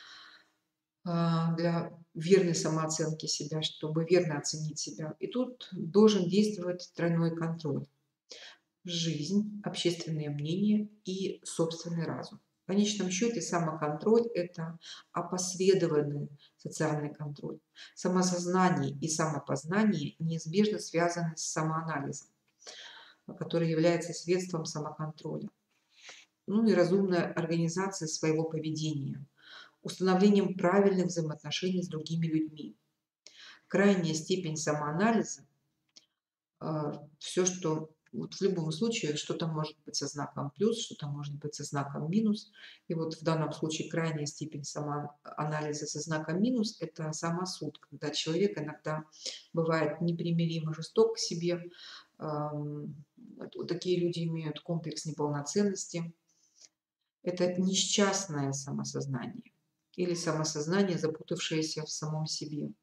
а, для верной самооценки себя, чтобы верно оценить себя. И тут должен действовать тройной контроль. Жизнь, общественное мнение и собственный разум. В конечном счете самоконтроль – это опосредованный социальный контроль. Самосознание и самопознание неизбежно связаны с самоанализом, который является средством самоконтроля. Ну и разумная организация своего поведения, установлением правильных взаимоотношений с другими людьми. Крайняя степень самоанализа, все, что вот в любом случае что-то может быть со знаком плюс, что-то может быть со знаком минус. И вот в данном случае крайняя степень самоанализа со знаком минус – это самосуд, когда человек иногда бывает непримиримо жесток к себе. Вот такие люди имеют комплекс неполноценности. Это несчастное самосознание или самосознание, запутавшееся в самом себе.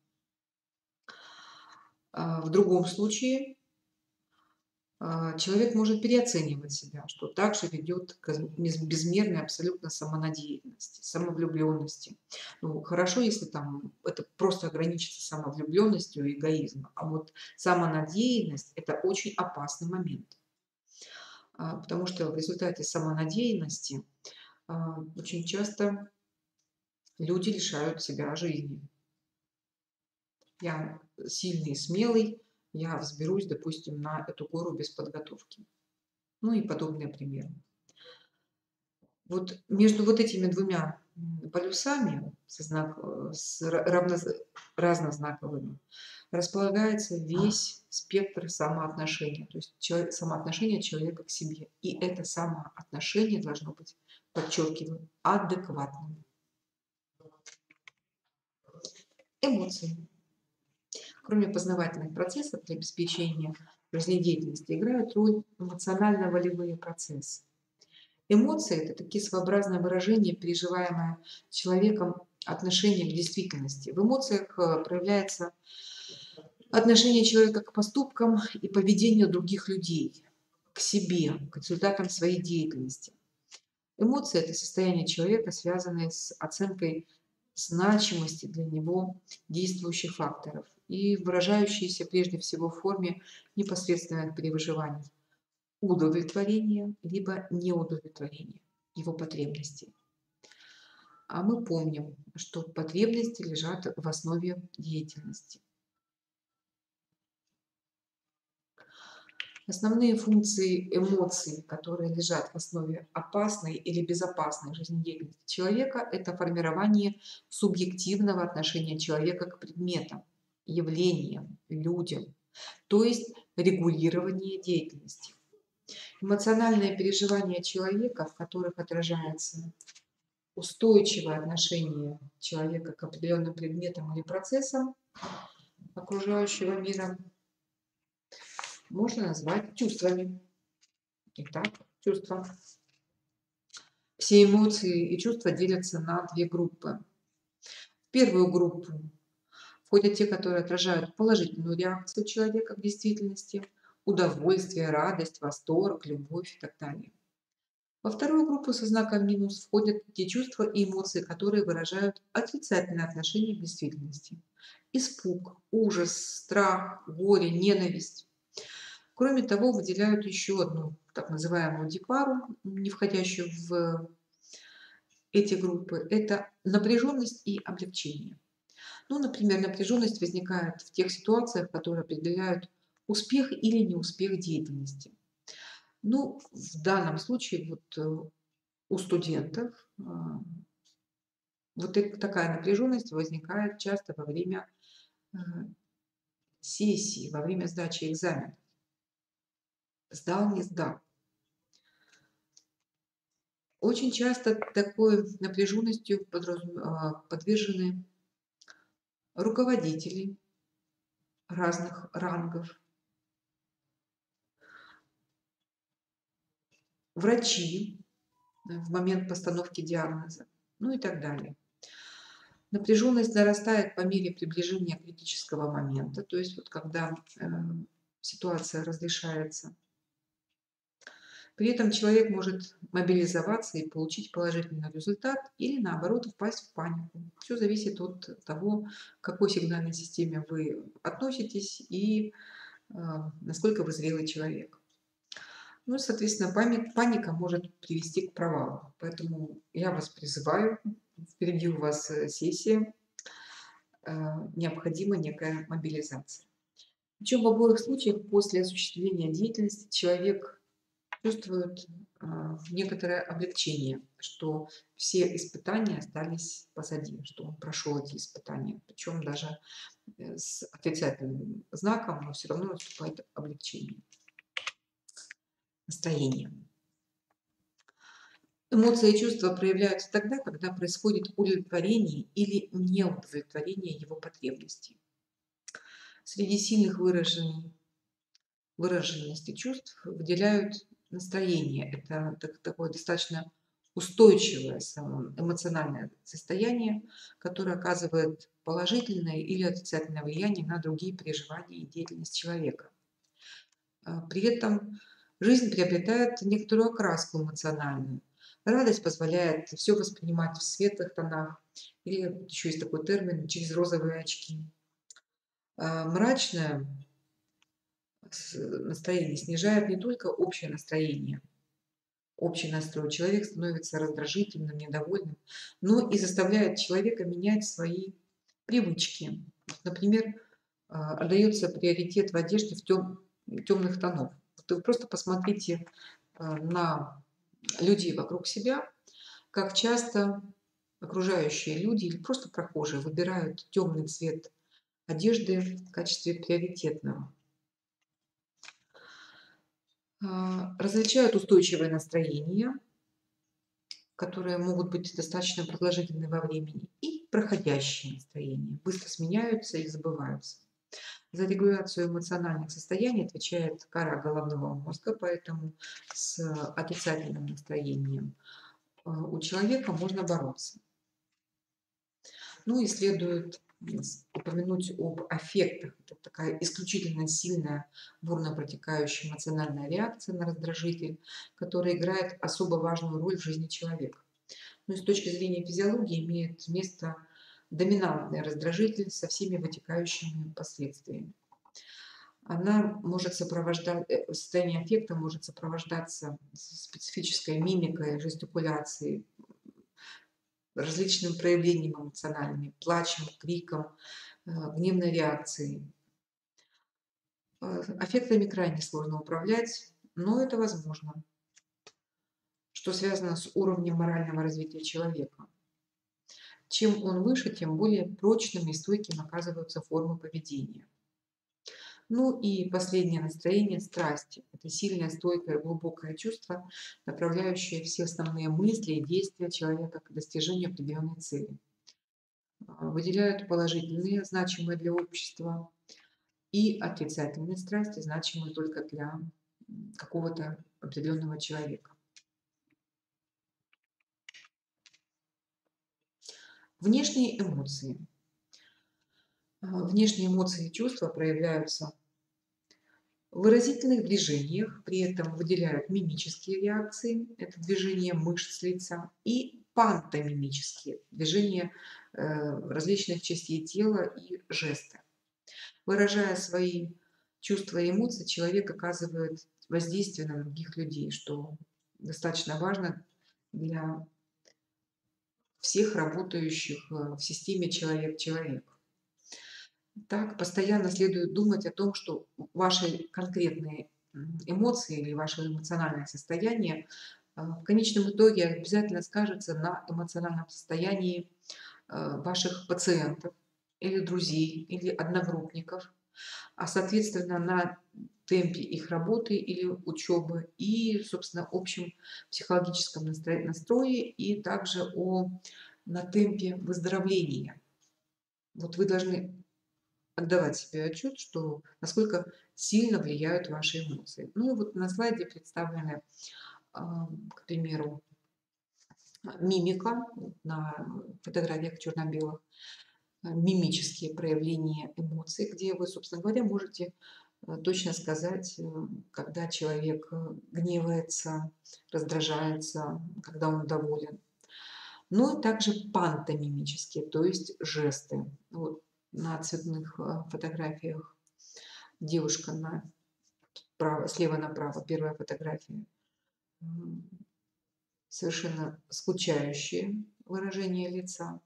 В другом случае человек может переоценивать себя, что также ведет к безмерной абсолютно самонадеянности, самовлюбленности. Ну, хорошо, если там это просто ограничится самовлюбленностью и эгоизмом, а вот самонадеянность – это очень опасный момент, потому что в результате самонадеянности очень часто люди лишают себя жизни. Я сильный и смелый, я взберусь, допустим, на эту гору без подготовки. Ну и подобные примеры. Вот между вот этими двумя полюсами со знак, с равно, разнознаковыми располагается весь спектр самоотношения, то есть человек, самоотношение человека к себе. И это самоотношение должно быть, подчеркиваю, адекватным. Эмоции. Кроме познавательных процессов для обеспечения жизнедеятельности, играют роль эмоционально-волевые процессы. Эмоции – это такие своеобразные выражения, переживаемое человеком отношения к действительности. В эмоциях проявляется отношение человека к поступкам и поведению других людей, к себе, к результатам своей деятельности. Эмоции – это состояние человека, связанное с оценкой значимости для него действующих факторов и выражающиеся прежде всего в форме непосредственных переживаний, удовлетворения либо неудовлетворения его потребностей. А мы помним, что потребности лежат в основе деятельности. Основные функции эмоций, которые лежат в основе опасной или безопасной жизнедеятельности человека, это формирование субъективного отношения человека к предметам, явлениям, людям, то есть регулирование деятельности. Эмоциональные переживания человека, в которых отражается устойчивое отношение человека к определенным предметам или процессам окружающего мира, можно назвать чувствами. Итак, чувства. Все эмоции и чувства делятся на две группы. В первую группу входят те, которые отражают положительную реакцию человека к действительности, удовольствие, радость, восторг, любовь и так далее. Во вторую группу со знаком минус входят те чувства и эмоции, которые выражают отрицательное отношение к действительности. Испуг, ужас, страх, горе, ненависть. Кроме того, выделяют еще одну так называемую дипару, не входящую в эти группы– это напряженность и облегчение. Ну, например, напряженность возникает в тех ситуациях, которые определяют успех или неуспех деятельности. Ну, в данном случае вот э, у студентов а, вот эт- такая напряженность возникает часто во время э, сессии, во время сдачи экзамена. Сдал, не сдал. Очень часто такой напряженностью подразум- а, подвержены руководители разных рангов, врачи э, в момент постановки диагноза, ну и так далее. Напряженность нарастает по мере приближения критического момента, то есть вот когда э, ситуация разрешается. При этом человек может мобилизоваться и получить положительный результат или наоборот впасть в панику. Все зависит от того, к какой сигнальной системе вы относитесь и э, насколько вы зрелый человек. Ну, соответственно, пами- паника может привести к провалу. Поэтому я вас призываю, впереди у вас э, сессия, э, необходима некая мобилизация. Причем в обоих случаях после осуществления деятельности человек чувствует а, некоторое облегчение, что все испытания остались позади, что он прошел эти испытания, причем даже э, с отрицательным знаком, но все равно наступает облегчение, настроение. Эмоции и чувства проявляются тогда, когда происходит удовлетворение или неудовлетворение его потребностей. Среди сильных выражений, выраженности чувств выделяют настроение. Это так- такое достаточно устойчивое само- эмоциональное состояние, которое оказывает положительное или отрицательное влияние на другие переживания и деятельность человека. А, При этом жизнь приобретает некоторую окраску эмоциональную. Радость позволяет все воспринимать в светлых тонах, или еще есть такой термин через розовые очки. А Мрачное с- настроение снижает не только общее настроение, общий настрой. Человек становится раздражительным, недовольным, но и заставляет человека менять свои привычки. Вот, например, а, отдается приоритет в одежде в тем, темных тонов. Вот вы просто посмотрите а, на людей вокруг себя, как часто окружающие люди или просто прохожие выбирают темный цвет одежды в качестве приоритетного. А, Различают устойчивое настроение, которые могут быть достаточно продолжительны во времени, и проходящие настроения, быстро сменяются и забываются. За регуляцию эмоциональных состояний отвечает кора головного мозга, поэтому с отрицательным настроением э, у человека можно бороться. Ну и следует упомянуть об аффектах. Это такая исключительно сильная, бурно протекающая эмоциональная реакция на раздражитель, которая играет особо важную роль в жизни человека. Ну и с точки зрения физиологии имеет место доминантный раздражитель со всеми вытекающими последствиями. Она может сопровождать, э, состояние аффекта может сопровождаться специфической мимикой, жестикуляцией, различными проявлениями эмоциональными, плачем, криком, э, гневной реакцией. Э, Аффектами крайне сложно управлять, но это возможно, что связано с уровнем морального развития человека. Чем он выше, тем более прочными и стойкими оказываются формы поведения. Ну и последнее настроение– страсти. Это сильное, стойкое, глубокое чувство, направляющее все основные мысли и действия человека к достижению определенной цели. А, Выделяют положительные, значимые для общества, и отрицательные страсти, значимые только для м, какого-то определенного человека. Внешние эмоции. А, Внешние эмоции и чувства проявляются в выразительных движениях, при этом выделяют мимические реакции, это движение мышц лица, и пантомимические движения э, различных частей тела и жесты. Выражая свои чувства и эмоции, человек оказывает воздействие на других людей, что достаточно важно для всех работающих в системе человек-человек. Так, постоянно следует думать о том, что ваши конкретные эмоции или ваше эмоциональное состояние в конечном итоге обязательно скажется на эмоциональном состоянии ваших пациентов или друзей, или одногруппников, а соответственно на темпе их работы или учебы и, собственно, общем психологическом настрое и также о, на темпе выздоровления. Вот вы должны отдавать себе отчет, что насколько сильно влияют ваши эмоции. Ну и вот на слайде представлены, к примеру, мимика на фотографиях черно-белых, мимические проявления эмоций, где вы, собственно говоря, можете точно сказать, когда человек гневается, раздражается, когда он доволен. Ну и также пантомимические, то есть жесты. Вот на цветных фотографиях девушка на право, слева направо, первая фотография, совершенно скучающее выражение лица.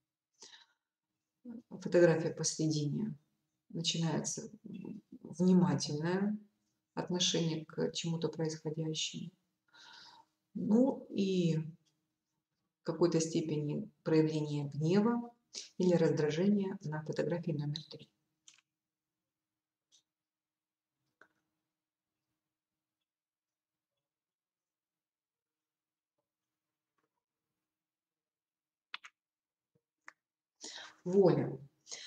Фотография посередине, начинается внимательное отношение к чему-то происходящему. Ну и в какой-то степени проявление гнева или раздражения на фотографии номер три. Воля.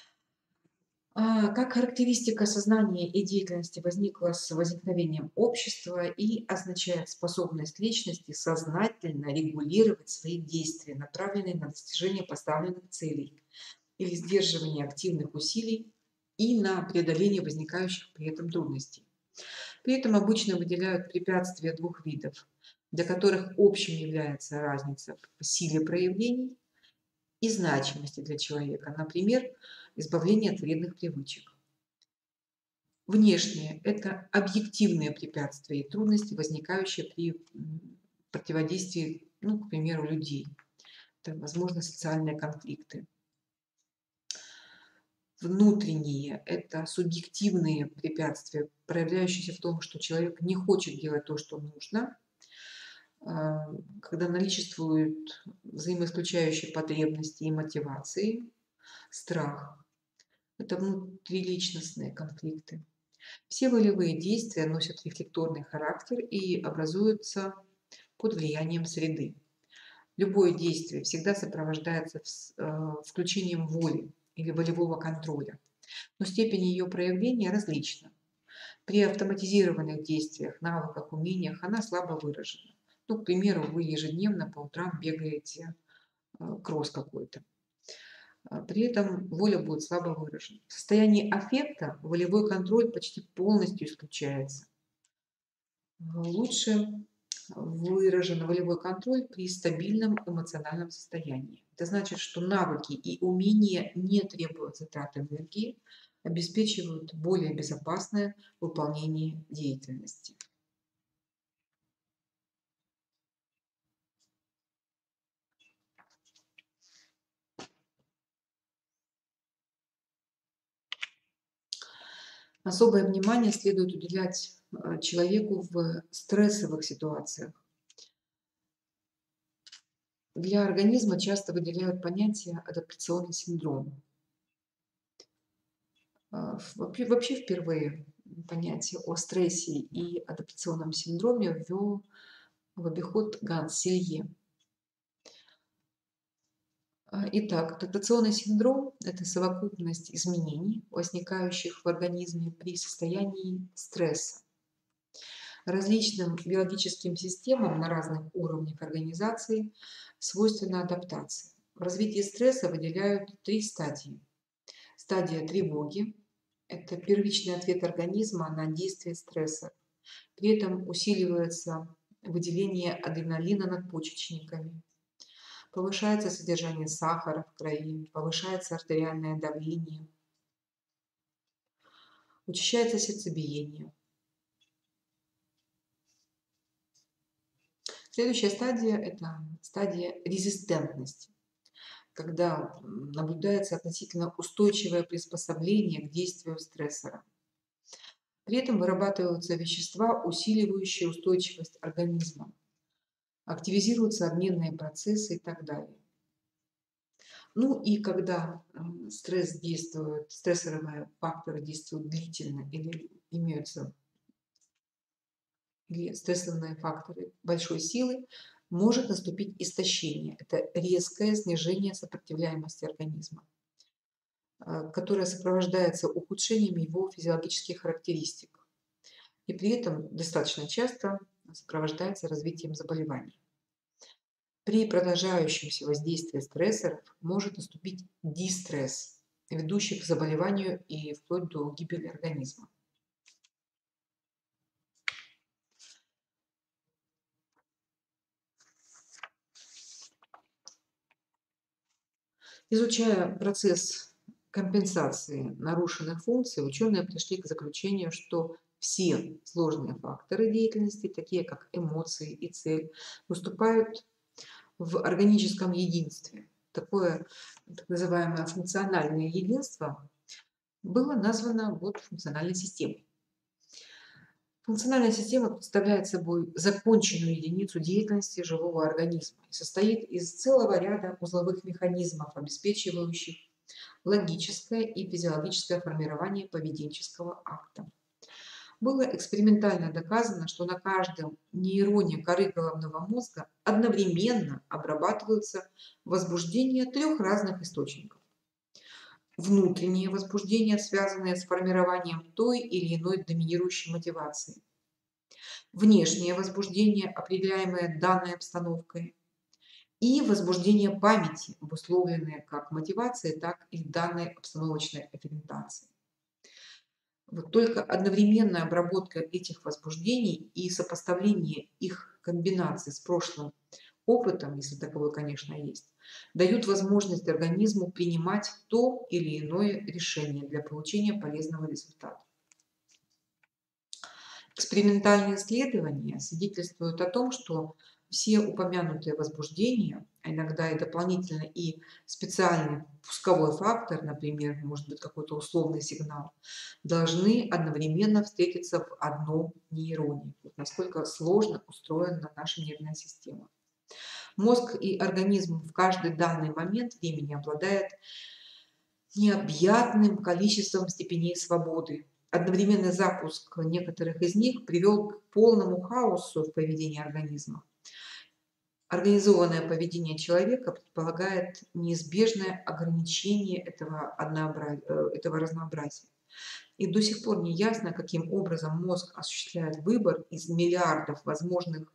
Как характеристика сознания и деятельности возникла с возникновением общества и означает способность личности сознательно регулировать свои действия, направленные на достижение поставленных целей или сдерживание активных усилий и на преодоление возникающих при этом трудностей. При этом обычно выделяют препятствия двух видов, для которых общим является разница в силе проявлений и значимости для человека, например, избавление от вредных привычек. Внешние – это объективные препятствия и трудности, возникающие при противодействии, ну, к примеру, людей. Это, возможно, социальные конфликты. Внутренние – это субъективные препятствия, проявляющиеся в том, что человек не хочет делать то, что нужно, когда наличествуют взаимоисключающие потребности и мотивации, страх. Это внутриличностные конфликты. Все волевые действия носят рефлекторный характер и образуются под влиянием среды. Любое действие всегда сопровождается включением воли или волевого контроля, но степень ее проявления различна. При автоматизированных действиях, навыках, умениях она слабо выражена. Ну, к примеру, вы ежедневно по утрам бегаете кросс какой-то. При этом воля будет слабо выражена. В состоянии аффекта волевой контроль почти полностью исключается. Лучше выражен волевой контроль при стабильном эмоциональном состоянии. Это значит, что навыки и умения не требуют затрат энергии, обеспечивают более безопасное выполнение деятельности. Особое внимание следует уделять человеку в стрессовых ситуациях. Для организма часто выделяют понятие адаптационный синдром. Вообще впервые понятие о стрессе и адаптационном синдроме ввел в обиход Ганс Селье. Итак, адаптационный синдром – это совокупность изменений, возникающих в организме при состоянии стресса. Различным биологическим системам на разных уровнях организации свойственна адаптация. В развитии стресса выделяют три стадии. Стадия тревоги – это первичный ответ организма на действие стресса. При этом усиливается выделение адреналина надпочечниками. Повышается содержание сахара в крови, повышается артериальное давление, учащается сердцебиение. Следующая стадия – это стадия резистентности. когда наблюдается относительно устойчивое приспособление к действию стрессора. При этом вырабатываются вещества, усиливающие устойчивость организма, активизируются обменные процессы и так далее. Ну и когда стресс действует, стрессовые факторы действуют длительно или имеются или стрессовые факторы большой силы, может наступить истощение. Это резкое снижение сопротивляемости организма, которое сопровождается ухудшением его физиологических характеристик и при этом достаточно часто сопровождается развитием заболеваний. При продолжающемся воздействии стрессоров может наступить дистресс, ведущий к заболеванию и вплоть до гибели организма. Изучая процесс компенсации нарушенных функций, ученые пришли к заключению, что все сложные факторы деятельности, такие как эмоции и цель, выступают в органическом единстве. Такое так называемое функциональное единство было названо вот функциональной системой. Функциональная система представляет собой законченную единицу деятельности живого организма и состоит из целого ряда узловых механизмов, обеспечивающих логическое и физиологическое формирование поведенческого акта. Было экспериментально доказано, что на каждом нейроне коры головного мозга одновременно обрабатываются возбуждения трех разных источников. Внутренние возбуждения, связанные с формированием той или иной доминирующей мотивации. Внешнее возбуждение, определяемое данной обстановкой. И возбуждение памяти, обусловленные как мотивацией, так и данной обстановочной ориентацией. Вот только одновременная обработка этих возбуждений и сопоставление их комбинаций с прошлым опытом, если таковой, конечно, есть, дают возможность организму принимать то или иное решение для получения полезного результата. Экспериментальные исследования свидетельствуют о том, что все упомянутые возбуждения, а иногда и дополнительно и специальный пусковой фактор, например, может быть какой-то условный сигнал, должны одновременно встретиться в одном нейроне. Вот насколько сложно устроена наша нервная система. Мозг и организм в каждый данный момент времени обладает необъятным количеством степеней свободы. Одновременный запуск некоторых из них привел к полному хаосу в поведении организма. Организованное поведение человека предполагает неизбежное ограничение этого, однообраз... этого разнообразия. И до сих пор не ясно, каким образом мозг осуществляет выбор из миллиардов возможных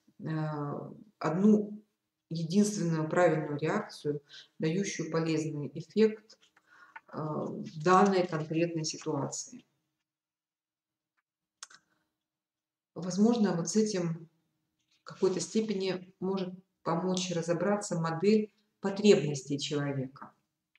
одну единственную правильную реакцию, дающую полезный эффект в данной конкретной ситуации. Возможно, вот с этим в какой-то степени может помочь разобраться модель потребностей человека.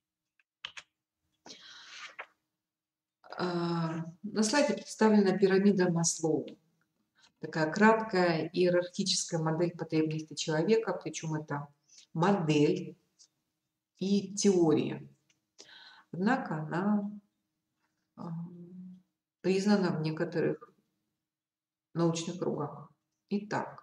На слайде представлена пирамида Маслоу. Такая краткая иерархическая модель потребностей человека, причем это модель и теория. Однако она признана в некоторых научных кругах. Итак,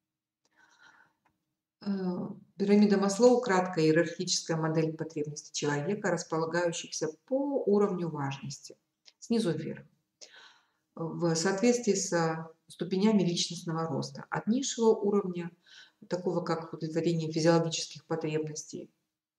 пирамида Маслоу – краткая иерархическая модель потребностей человека, располагающихся по уровню важности, снизу вверх, в соответствии с ступенями личностного роста, от низшего уровня, такого как удовлетворение физиологических потребностей,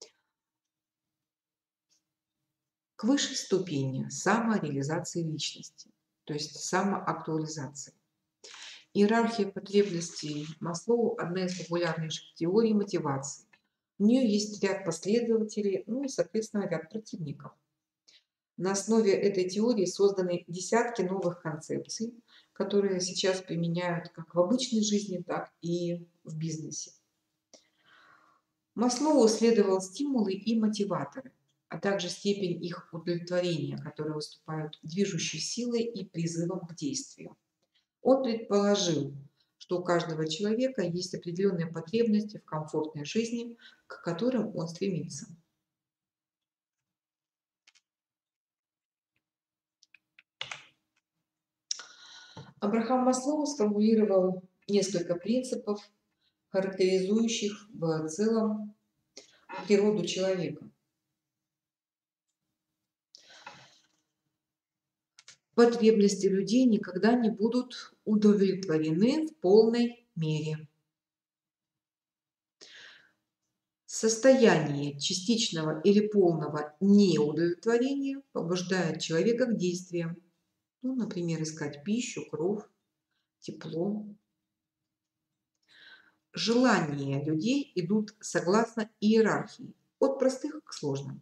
к высшей ступени самореализации личности, то есть самоактуализации. Иерархия потребностей Маслоу – одна из популярнейших теорий мотивации. У нее есть ряд последователей, ну и, соответственно, ряд противников. На основе этой теории созданы десятки новых концепций, которые сейчас применяют как в обычной жизни, так и в бизнесе. Маслоу исследовал стимулы и мотиваторы, а также степень их удовлетворения, которые выступают движущей силой и призывом к действию. Он предположил, что у каждого человека есть определенные потребности в комфортной жизни, к которым он стремится. Абрахам Маслоу сформулировал несколько принципов, характеризующих в целом природу человека. Потребности людей никогда не будут удовлетворены в полной мере. Состояние частичного или полного неудовлетворения побуждает человека к действиям. Ну, например, искать пищу, кров, тепло. Желания людей идут согласно иерархии, от простых к сложным.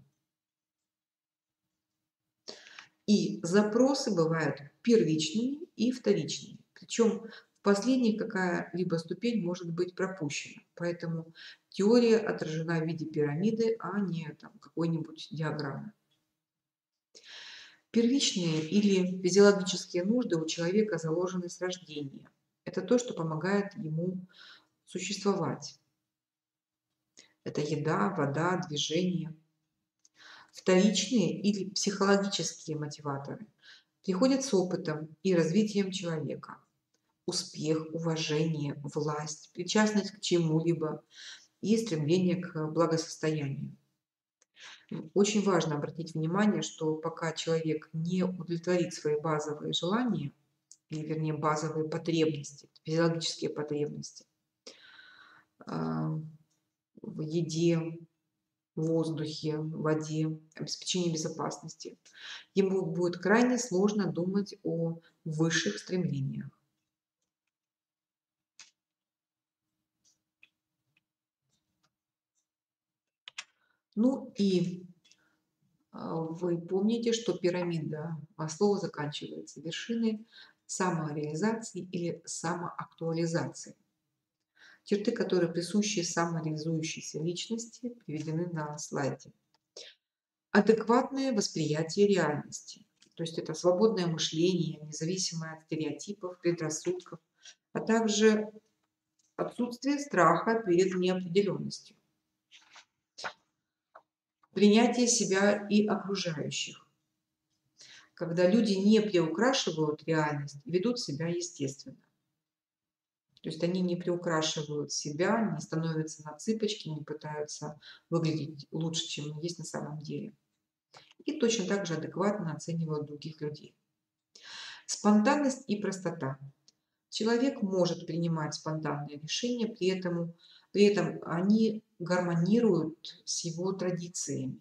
И запросы бывают первичными и вторичными. Причем в последних какая-либо ступень может быть пропущена. Поэтому теория отражена в виде пирамиды, а не там, какой-нибудь диаграммы. Первичные или физиологические нужды у человека заложены с рождения. Это то, что помогает ему существовать. Это еда, вода, движение. Вторичные или психологические мотиваторы приходят с опытом и развитием человека. Успех, уважение, власть, причастность к чему-либо и стремление к благосостоянию. Очень важно обратить внимание, что пока человек не удовлетворит свои базовые желания, или вернее базовые потребности, физиологические потребности в еде, в воздухе, в воде, обеспечении безопасности, ему будет крайне сложно думать о высших стремлениях. Ну и вы помните, что пирамида Маслоу заканчивается вершиной самореализации или самоактуализации. Черты, которые присущи самореализующейся личности, приведены на слайде. Адекватное восприятие реальности. То есть это свободное мышление, независимое от стереотипов, предрассудков, а также отсутствие страха перед неопределенностью. Принятие себя и окружающих. Когда люди не приукрашивают реальность, ведут себя естественно. То есть они не приукрашивают себя, не становятся на цыпочки, не пытаются выглядеть лучше, чем есть на самом деле. И точно так же адекватно оценивают других людей. Спонтанность и простота. Человек может принимать спонтанные решения, при этом, при этом они гармонируют с его традициями.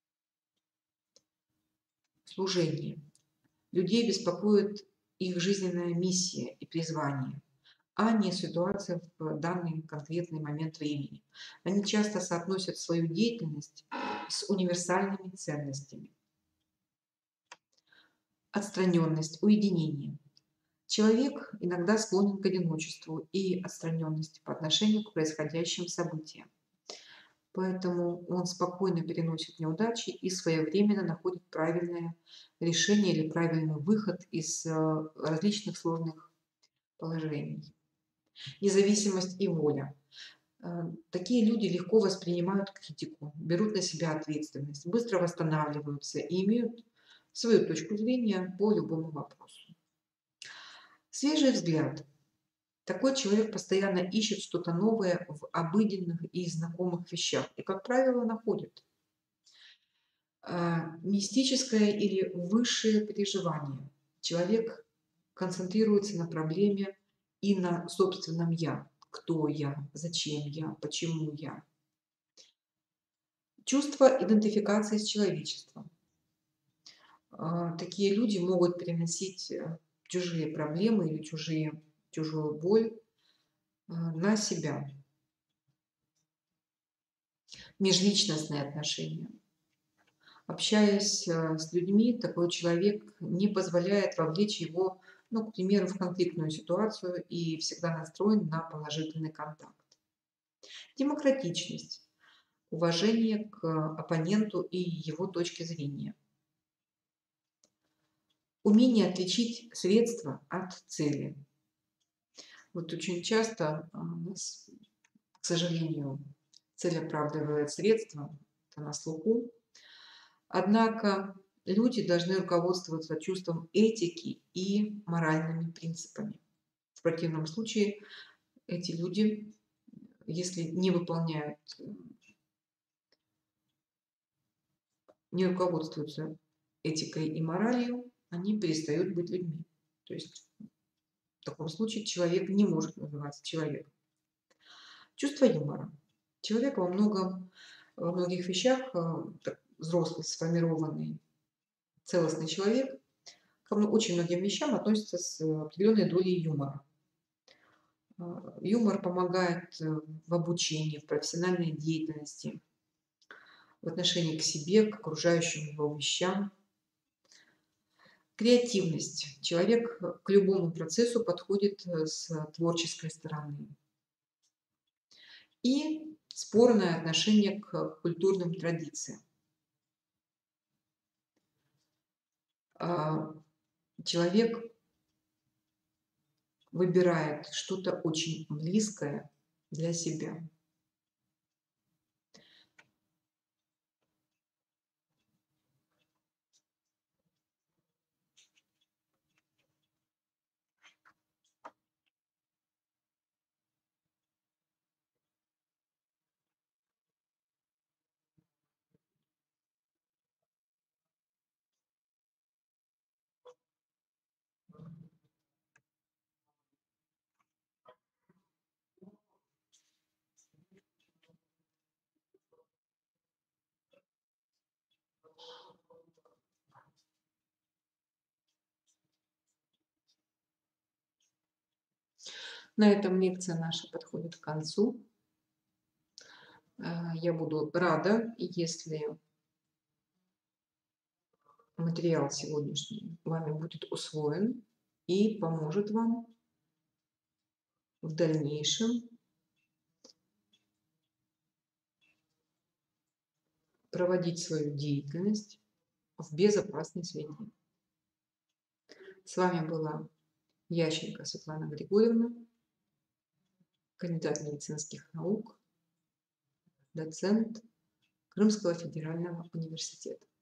Служение. Людей беспокоит их жизненная миссия и призвание, а не ситуация в данный конкретный момент времени. Они часто соотносят свою деятельность с универсальными ценностями. Отстраненность, уединение. Человек иногда склонен к одиночеству и отстраненности по отношению к происходящим событиям. Поэтому он спокойно переносит неудачи и своевременно находит правильное решение или правильный выход из различных сложных положений. Независимость и воля. Такие люди легко воспринимают критику, берут на себя ответственность, быстро восстанавливаются и имеют свою точку зрения по любому вопросу. Свежий взгляд. Такой человек постоянно ищет что-то новое в обыденных и знакомых вещах и, как правило, находит. Мистическое или высшее переживание. Человек концентрируется на проблеме и на собственном «я». Кто я, зачем я, почему я. Чувство идентификации с человечеством. Такие люди могут переносить чужие проблемы или чужие, чужую боль на себя. Межличностные отношения. Общаясь с людьми, такой человек не позволяет вовлечь его, ну, к примеру, в конфликтную ситуацию и всегда настроен на положительный контакт. Демократичность. Уважение к оппоненту и его точке зрения. Умение отличить средства от цели. Вот очень часто а, у нас, к сожалению, цель оправдывает средства, это на слуху. Однако люди должны руководствоваться чувством этики и моральными принципами. В противном случае эти люди, если не выполняют, э, не руководствуются этикой и моралью, они перестают быть людьми. То есть в таком случае человек не может называться человеком. Чувство юмора. Человек во многом, во многих вещах, э, так, взрослый, сформированный, целостный человек, ко мно- очень многим вещам относится с э, определенной долей юмора. А, Юмор помогает э, в обучении, в профессиональной деятельности, в отношении к себе, к окружающим его вещам. Креативность. Человек э, к любому процессу подходит э, с творческой стороны. И спорное отношение к культурным традициям. А, Человек выбирает что-то очень близкое для себя. На этом лекция наша подходит к концу. А, Я буду рада, если материал сегодняшний вами будет усвоен и поможет вам в дальнейшем проводить свою деятельность в безопасной среде. С вами была Ященко Светлана Григорьевна, кандидат медицинских наук, доцент Крымского федерального университета.